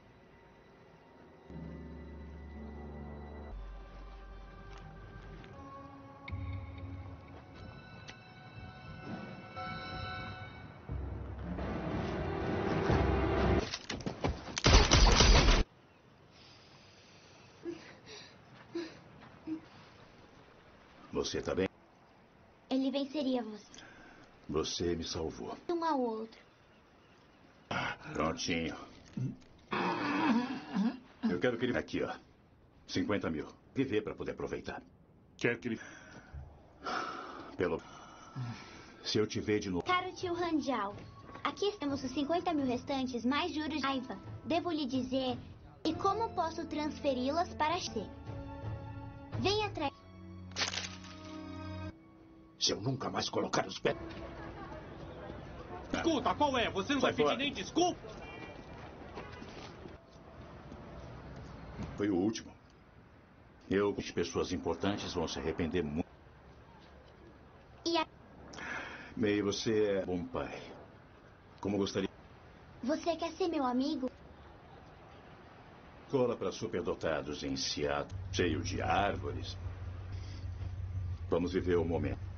Você tá bem? Ele venceria você. Você me salvou. Um ao outro. Prontinho. Eu quero que ele... Aqui, ó. cinquenta mil. Viver para poder aproveitar. Quer que ele... Pelo... Se eu te ver de novo... Caro tio Ranjal, aqui temos os cinquenta mil restantes, mais juros de raiva. Devo lhe dizer... E como posso transferi-las para você? Venha atrás... Se eu nunca mais colocar os pés... Escuta, qual é? Você não vai pedir nem desculpa? Foi o último. Eu, as pessoas importantes vão se arrepender muito. E a... May, você é bom pai. Como gostaria... Você quer ser meu amigo? Escola para superdotados em Seattle, cheio de árvores. Vamos viver o momento.